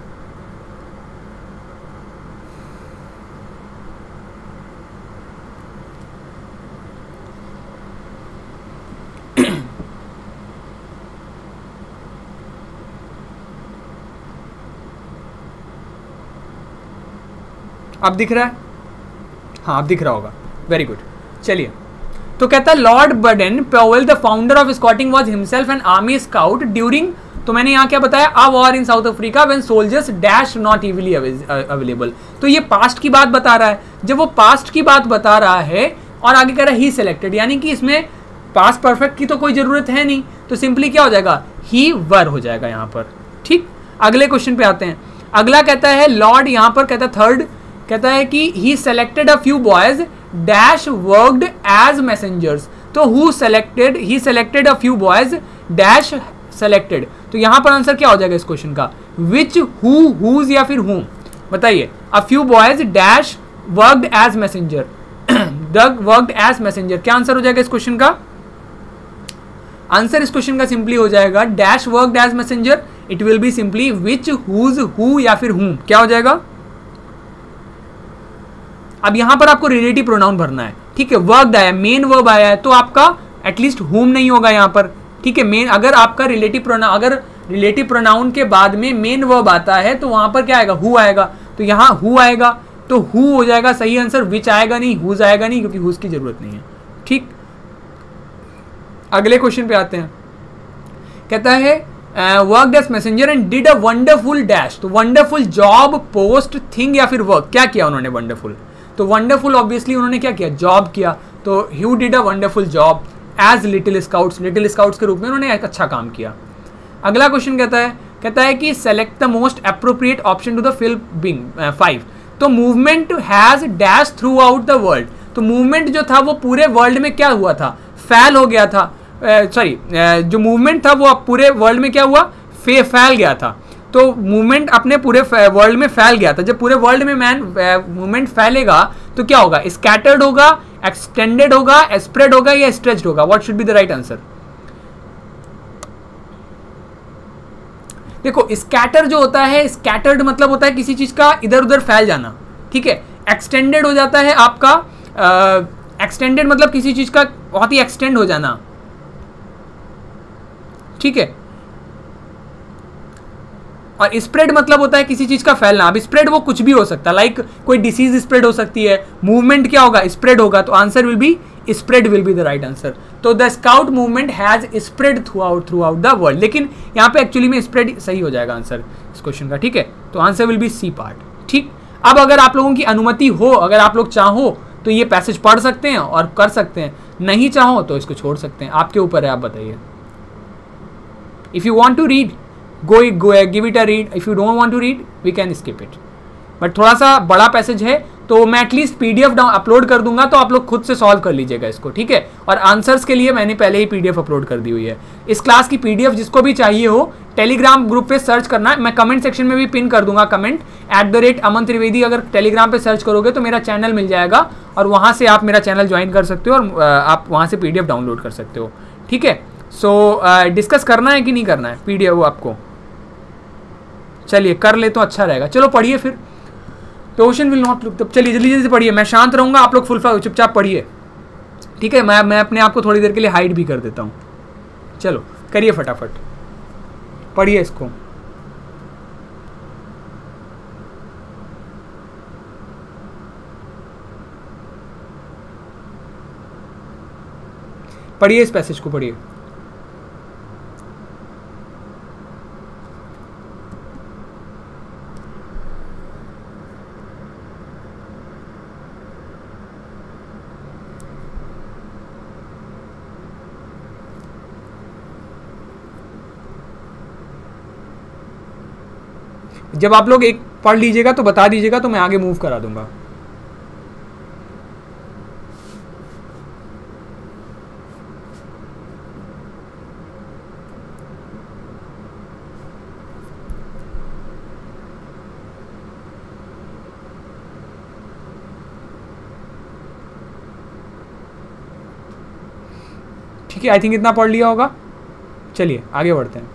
अब दिख रहा है? हाँ, अब दिख रहा होगा, वेरी गुड। चलिए, तो कहता है Lord Baden Powell the founder of scouting was himself an army scout during, तो मैंने यहाँ क्या बताया? A war in South Africa when soldiers dash not easily available. तो ये पास्ट की बात बता रहा है। जब वो पास्ट की बात बता रहा है और आगे कह रहा है ही सिलेक्टेड, यानी कि इसमें पास्ट परफेक्ट की तो कोई जरूरत है नहीं, तो सिंपली क्या हो जाएगा? ही वर हो जाएगा यहाँ पर। ठीक, अगले क्वेश्चन पे आते हैं। अगला कहता है लॉर्ड, यहाँ पर कहता है थर्ड, कहता है कि he selected a few boys dash worked as messengers. तो who selected, he selected a few boys dash selected. तो यहां पर आंसर क्या हो जाएगा इस क्वेश्चन का? विच, हु, हुज या फिर हुम? बताइए। A few boys dash worked as messenger, the worked as messenger, क्या आंसर हो जाएगा इस क्वेश्चन का? आंसर इस क्वेश्चन का सिंपली हो जाएगा dash worked as messenger. It will be simply which, whose, who या फिर हुम। क्या हो जाएगा? अब यहां पर आपको रिलेटिव प्रोनाउन भरना है। ठीक है, वर्कड आया, मेन वर्ब आया है, तो आपका एटलीस्ट हुम नहीं होगा यहां पर। ठीक है, मेन, अगर आपका रिलेटिव प्रोनाउन, अगर रिलेटिव प्रोनाउन के बाद में मेन वर्ब आता है तो वहां पर क्या आएगा? हु आएगा। तो यहां हु आएगा, तो हु हो जाएगा सही आंसर, विच आएगा नहीं, हुज आएगा नहीं, क्योंकि हुज की जरूरत नहीं है। ठीक, अगले क्वेश्चन पे आते हैं। कहता है work as messenger and did a wonderful dash. तो वंडरफुल जॉब, पोस्ट, थिंग या फिर वर्क, क्या किया उन्होंने? वंडरफुल। तो वंडरफुल ऑब्वियसली उन्होंने क्या किया? जॉब किया। तो he did a wonderful job as little scouts, little scouts के रूप में उन्होंने एक अच्छा काम किया। अगला क्वेश्चन कहता है कहता है कि select the most appropriate option to the filling five. तो movement has dash throughout the world. तो मूवमेंट जो था वो पूरे वर्ल्ड में क्या हुआ था? फैल हो गया था। सॉरी uh, uh, जो मूवमेंट था वो पूरे वर्ल्ड में क्या हुआ? फे फैल गया था। तो मूवमेंट अपने पूरे वर्ल्ड में फैल गया था। जब पूरे वर्ल्ड में मैन मूवमेंट फैलेगा तो क्या होगा, स्कैटर्ड होगा, एक्सटेंडेड होगा, स्प्रेड होगा या स्ट्रेच्ड होगा? What should be the right answer? देखो स्कैटर जो होता है, स्कैटर्ड मतलब होता है किसी चीज का इधर उधर फैल जाना, ठीक है। एक्सटेंडेड हो जाता है आपका, एक्सटेंडेड uh, मतलब किसी चीज का बहुत ही एक्सटेंड हो जाना, ठीक है। और स्प्रेड मतलब होता है किसी चीज का फैलना। अब स्प्रेड वो कुछ भी हो सकता है, लाइक कोई डिसीज स्प्रेड हो सकती है, मूवमेंट क्या होगा, स्प्रेड होगा, तो answer will be spread will be the right answer. तो the scout movement has spread throughout throughout the world, लेकिन यहाँ पे एक्चुअली में स्प्रेड सही हो जाएगा आंसर इस क्वेश्चन का, ठीक है। तो answer will be C part, ठीक। अब अगर आप लोगों की अनुमति हो, अगर आप लोग चाहो तो ये पैसेज पढ़ सकते हैं और कर सकते हैं, नहीं चाहो तो इसको छोड़ सकते हैं, आपके ऊपर है, आप बताइए। If you want to read go go give it a read, if you don't want to read we can skip it, but थोड़ा सा बड़ा पैसेज है तो मैं एटलीस्ट पीडीएफ अपलोड कर दूंगा, तो आप लोग खुद से सॉल्व कर लीजिएगा इसको, ठीक है। और आंसर्स के लिए मैंने पहले ही पीडीएफ अपलोड कर दी हुई है। इस क्लास की पीडीएफ जिसको भी चाहिए हो टेलीग्राम ग्रुप पे सर्च करना, मैं कमेंट सेक्शन में भी पिन कर दूंगा comment at the rate Aman Trivedi. अगर टेलीग्राम पे सर्च करोगे तो मेरा चैनल मिल जाएगा और वहाँ से आप मेरा चैनल ज्वाइन कर सकते हो और आप वहाँ से पीडीएफ डाउनलोड कर सकते हो, ठीक है। सो डिस्कस करना है कि नहीं करना है पीडीएफ वो आपको? चलिए कर ले तो अच्छा रहेगा। चलो पढ़िए फिर। तो ओशन विल नॉट लुक, तब चलिए जल्दी जल्दी पढ़िए, मैं शांत रहूंगा, आप लोग फुल चुपचाप पढ़िए, ठीक है। मैं मैं अपने आप को थोड़ी देर के लिए हाइड भी कर देता हूँ। चलो करिए फटाफट, पढ़िए इसको। पढ़िए इस पैसेज को, पढ़िए। जब आप लोग एक पढ़ लीजिएगा तो बता दीजिएगा, तो मैं आगे मूव करा दूंगा। ठीक है, आई थिंक इतना पढ़ लिया होगा। चलिए आगे बढ़ते हैं।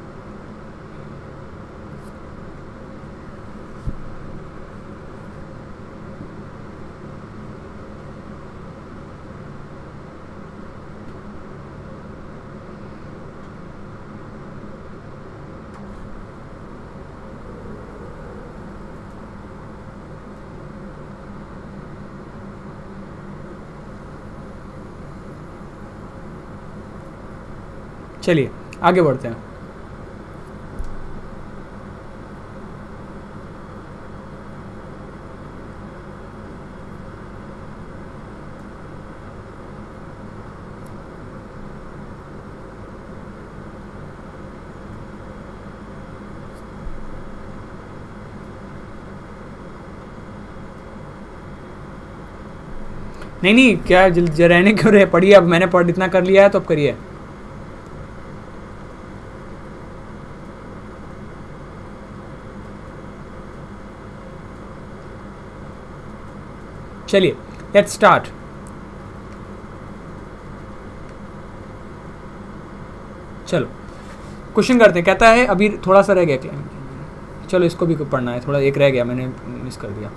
चलिए आगे बढ़ते हैं। नहीं नहीं क्या जल रहने क्यों रहे, पढ़िए। अब मैंने पढ़ इतना कर लिया है तो अब करिए। चलिए लेट्स स्टार्ट। चलो क्वेश्चन करते हैं। कहता है, अभी थोड़ा सा रह गया, चलो इसको भी पढ़ना है, थोड़ा एक रह गया, मैंने मिस कर दिया।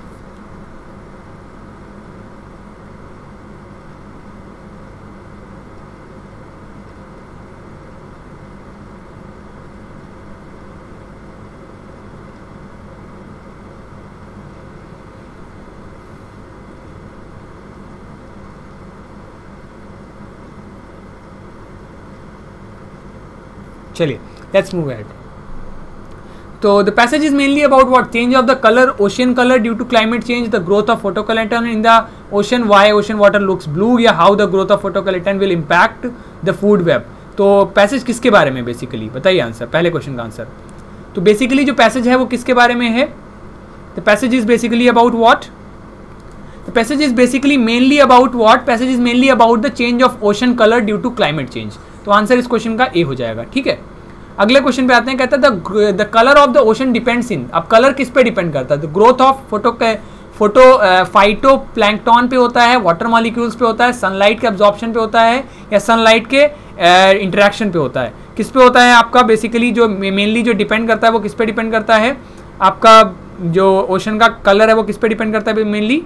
चलिए लेट्स मूव अहेड। तो the passage is mainly about what? Change of the colour, ocean colour due to climate change, the growth of phytoplankton in the ocean, why ocean water looks blue, या how the growth of phytoplankton will impact the food web. तो passage किसके बारे में basically, बताइए answer, पहले question का answer. तो basically जो पैसेज है वो किसके बारे में है? The passage is basically about what? The passage is basically mainly about what? Passage is mainly about the change of ocean colour due to climate change. तो आंसर इस क्वेश्चन का ए हो जाएगा, ठीक है। अगले क्वेश्चन पे आते हैं, कहता है the colour of the ocean depends in, अब कलर किस पे डिपेंड करता है? The growth of photo photo phytoplankton पे होता है, वाटर मॉलिक्यूल्स पे होता है, सनलाइट के एब्जॉर्प्शन पे होता है, या सनलाइट के इंटरेक्शन uh, पे होता है? किस पे होता है आपका? बेसिकली जो मेनली जो डिपेंड करता है वो किस पे डिपेंड करता है? आपका जो ओशन का कलर है वो किस पे डिपेंड करता है मेनली?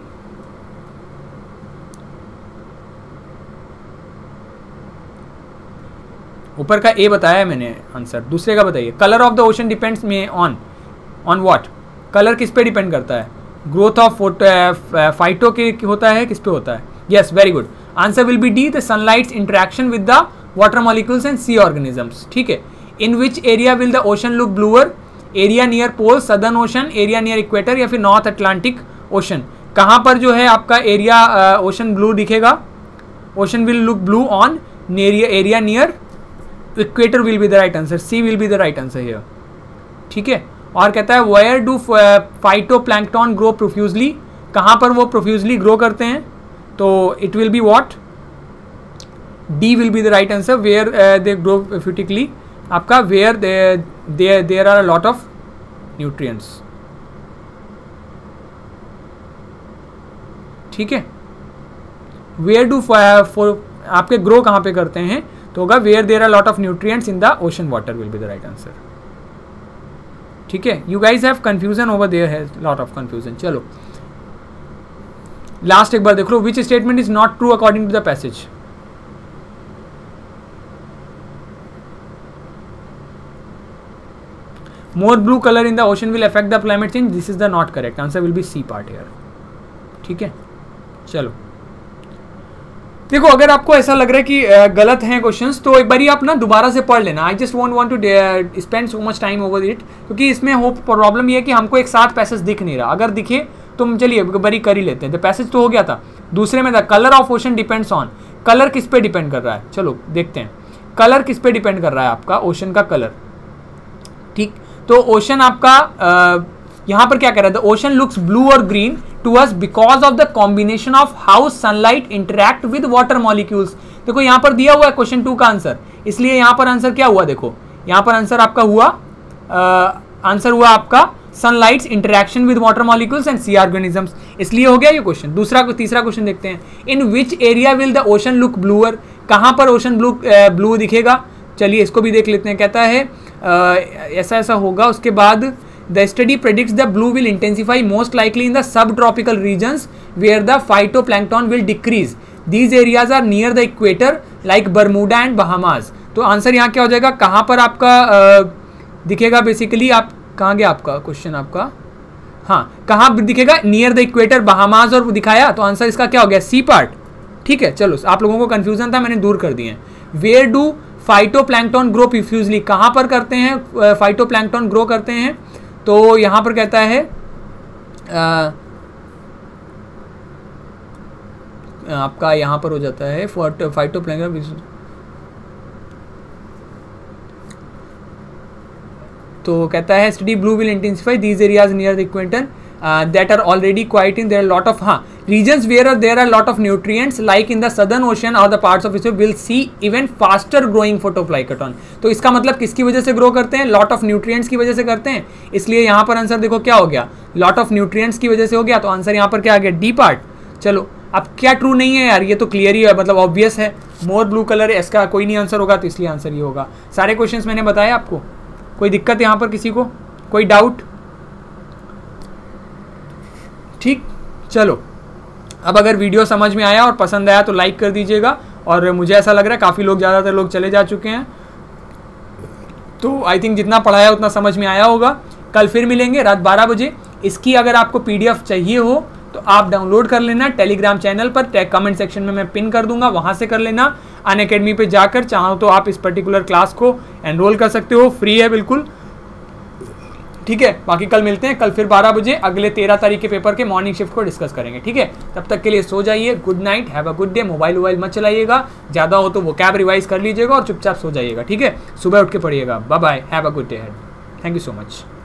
ऊपर का ए बताया है मैंने आंसर, दूसरे का बताइए। Colour of the ocean depends में ऑन ऑन व्हाट? कलर किस पे डिपेंड करता है? ग्रोथ ऑफ फाइटो के होता है, किस पे होता है? Yes, very good, answer will be D, the sunlight's interaction with the water molecules and sea organisms. ठीक है, in which area will the ocean look bluer? Area near pole, southern ocean, area near equator, या फिर north Atlantic ocean? कहाँ पर जो है आपका area ocean blue दिखेगा? Ocean will look blue on area near equator will be the right answer, C will be the right answer here. ठीक है, और कहता है where do phytoplankton grow profusely? कहाँ पर वो प्रोफ्यूजली ग्रो करते हैं? तो it will be what? D will be the right answer, where they grow profusely. आपका where there are a lot of nutrients. ठीक है, वेयर डू फॉर आपके ग्रो कहाँ पे करते हैं? तो होगा where there are lot of nutrients in the ocean water will be the right answer. ठीक है, you guys have confusion over there है, लॉट ऑफ कंफ्यूजन। चलो लास्ट एक बार देख लो, which statement is not true according to the passage? More blue colour in the ocean will affect the climate change, this is the not correct answer, will be C part here. ठीक है, चलो देखो, अगर आपको ऐसा लग रहा है कि गलत हैं क्वेश्चंस तो एक बारी आप ना दोबारा से पढ़ लेना। I just won't want to spend so much time over it, क्योंकि इसमें हो प्रॉब्लम ये है कि हमको एक साथ पैसेज दिख नहीं रहा। अगर दिखे तो चलिए एक बारी कर ही लेते हैं। तो पैसेज तो हो गया था, दूसरे में था colour of ocean depends on, colour किस पे डिपेंड कर रहा है? चलो देखते हैं, कलर किस पे डिपेंड कर रहा है आपका ओशन का कलर। ठीक, तो ओशन आपका आ, यहाँ पर क्या कह रहा है? द ओशन लुक्स ब्लू और green to us because of the combination of how sunlight interact with water molecules. देखो यहाँ पर दिया हुआ है क्वेश्चन टू का आंसर, इसलिए यहाँ पर आंसर क्या हुआ? देखो यहाँ पर आंसर आपका हुआ आंसर हुआ आपका sunlight's interaction with water molecules and sea organisms, इसलिए हो गया ये क्वेश्चन। दूसरा तीसरा क्वेश्चन देखते हैं, in which area will the ocean look bluer? कहाँ पर ओशन ब्लू ब्लू दिखेगा? चलिए इसको भी देख लेते हैं। कहता है uh, ऐसा ऐसा होगा, उसके बाद the study predicts the blue will intensify most likely in the subtropical regions where the phytoplankton will decrease. These areas are near the equator like Bermuda and Bahamas. तो आंसर यहाँ क्या हो जाएगा? कहाँ पर आपका आ, दिखेगा? बेसिकली आप कहाँ गया आपका क्वेश्चन आपका? हाँ, कहाँ दिखेगा? नियर द इक्वेटर, बहामास और दिखाया, तो आंसर इसका क्या हो गया? C part. ठीक है, चलो आप लोगों को कंफ्यूजन था, मैंने दूर कर दिए। Where do phytoplankton grow profusely? कहाँ पर करते हैं फाइटोप्लैंक्टन ग्रो करते हैं? तो यहाँ पर कहता है आ, आपका यहाँ पर हो जाता है फाइटोप्लैंक्टन, तो कहता है study blue will intensify these areas near the equator that are already quite in there lot of हाँ regions where there are lot of nutrients like in the southern ocean or the parts of it will see even faster growing phytoplankton। तो इसका मतलब किसकी वजह से grow करते हैं? lot of nutrients की वजह से करते हैं, इसलिए यहाँ पर आंसर देखो क्या हो गया? lot of nutrients की वजह से हो गया, तो आंसर यहाँ पर क्या आ गया? D part. चलो अब क्या ट्रू नहीं है यार? ये तो क्लियर ही है, मतलब ऑब्वियस है, मोर ब्लू कलर है, इसका कोई नहीं आंसर होगा, तो इसलिए आंसर ये होगा। सारे क्वेश्चंस मैंने बताया आपको, कोई दिक्कत यहाँ पर किसी को, कोई डाउट? ठीक, चलो अब अगर वीडियो समझ में आया और पसंद आया तो लाइक कर दीजिएगा, और मुझे ऐसा लग रहा है काफ़ी लोग, ज़्यादातर लोग चले जा चुके हैं, तो आई थिंक जितना पढ़ाया उतना समझ में आया होगा। कल फिर मिलेंगे रात बारह बजे। इसकी अगर आपको पीडीएफ चाहिए हो तो आप डाउनलोड कर लेना टेलीग्राम चैनल पर, कमेंट सेक्शन में मैं पिन कर दूंगा, वहाँ से कर लेना। अनअकैडमी पे जाकर चाहो तो आप इस पर्टिकुलर क्लास को एनरोल कर सकते हो, फ्री है बिल्कुल। ठीक है, बाकी कल मिलते हैं, कल फिर बारह बजे अगले तेरह तारीख के पेपर के मॉर्निंग शिफ्ट को डिस्कस करेंगे। ठीक है, तब तक के लिए सो जाइए, good night, have a good day. Mobile वोबाइल मत चलाइएगा, ज़्यादा हो तो वो कैब रिवाइज कर लीजिएगा और चुपचाप सो जाइएगा। ठीक है, सुबह उठ के पढ़िएगा। Bye bye, have a good day, thank you so much.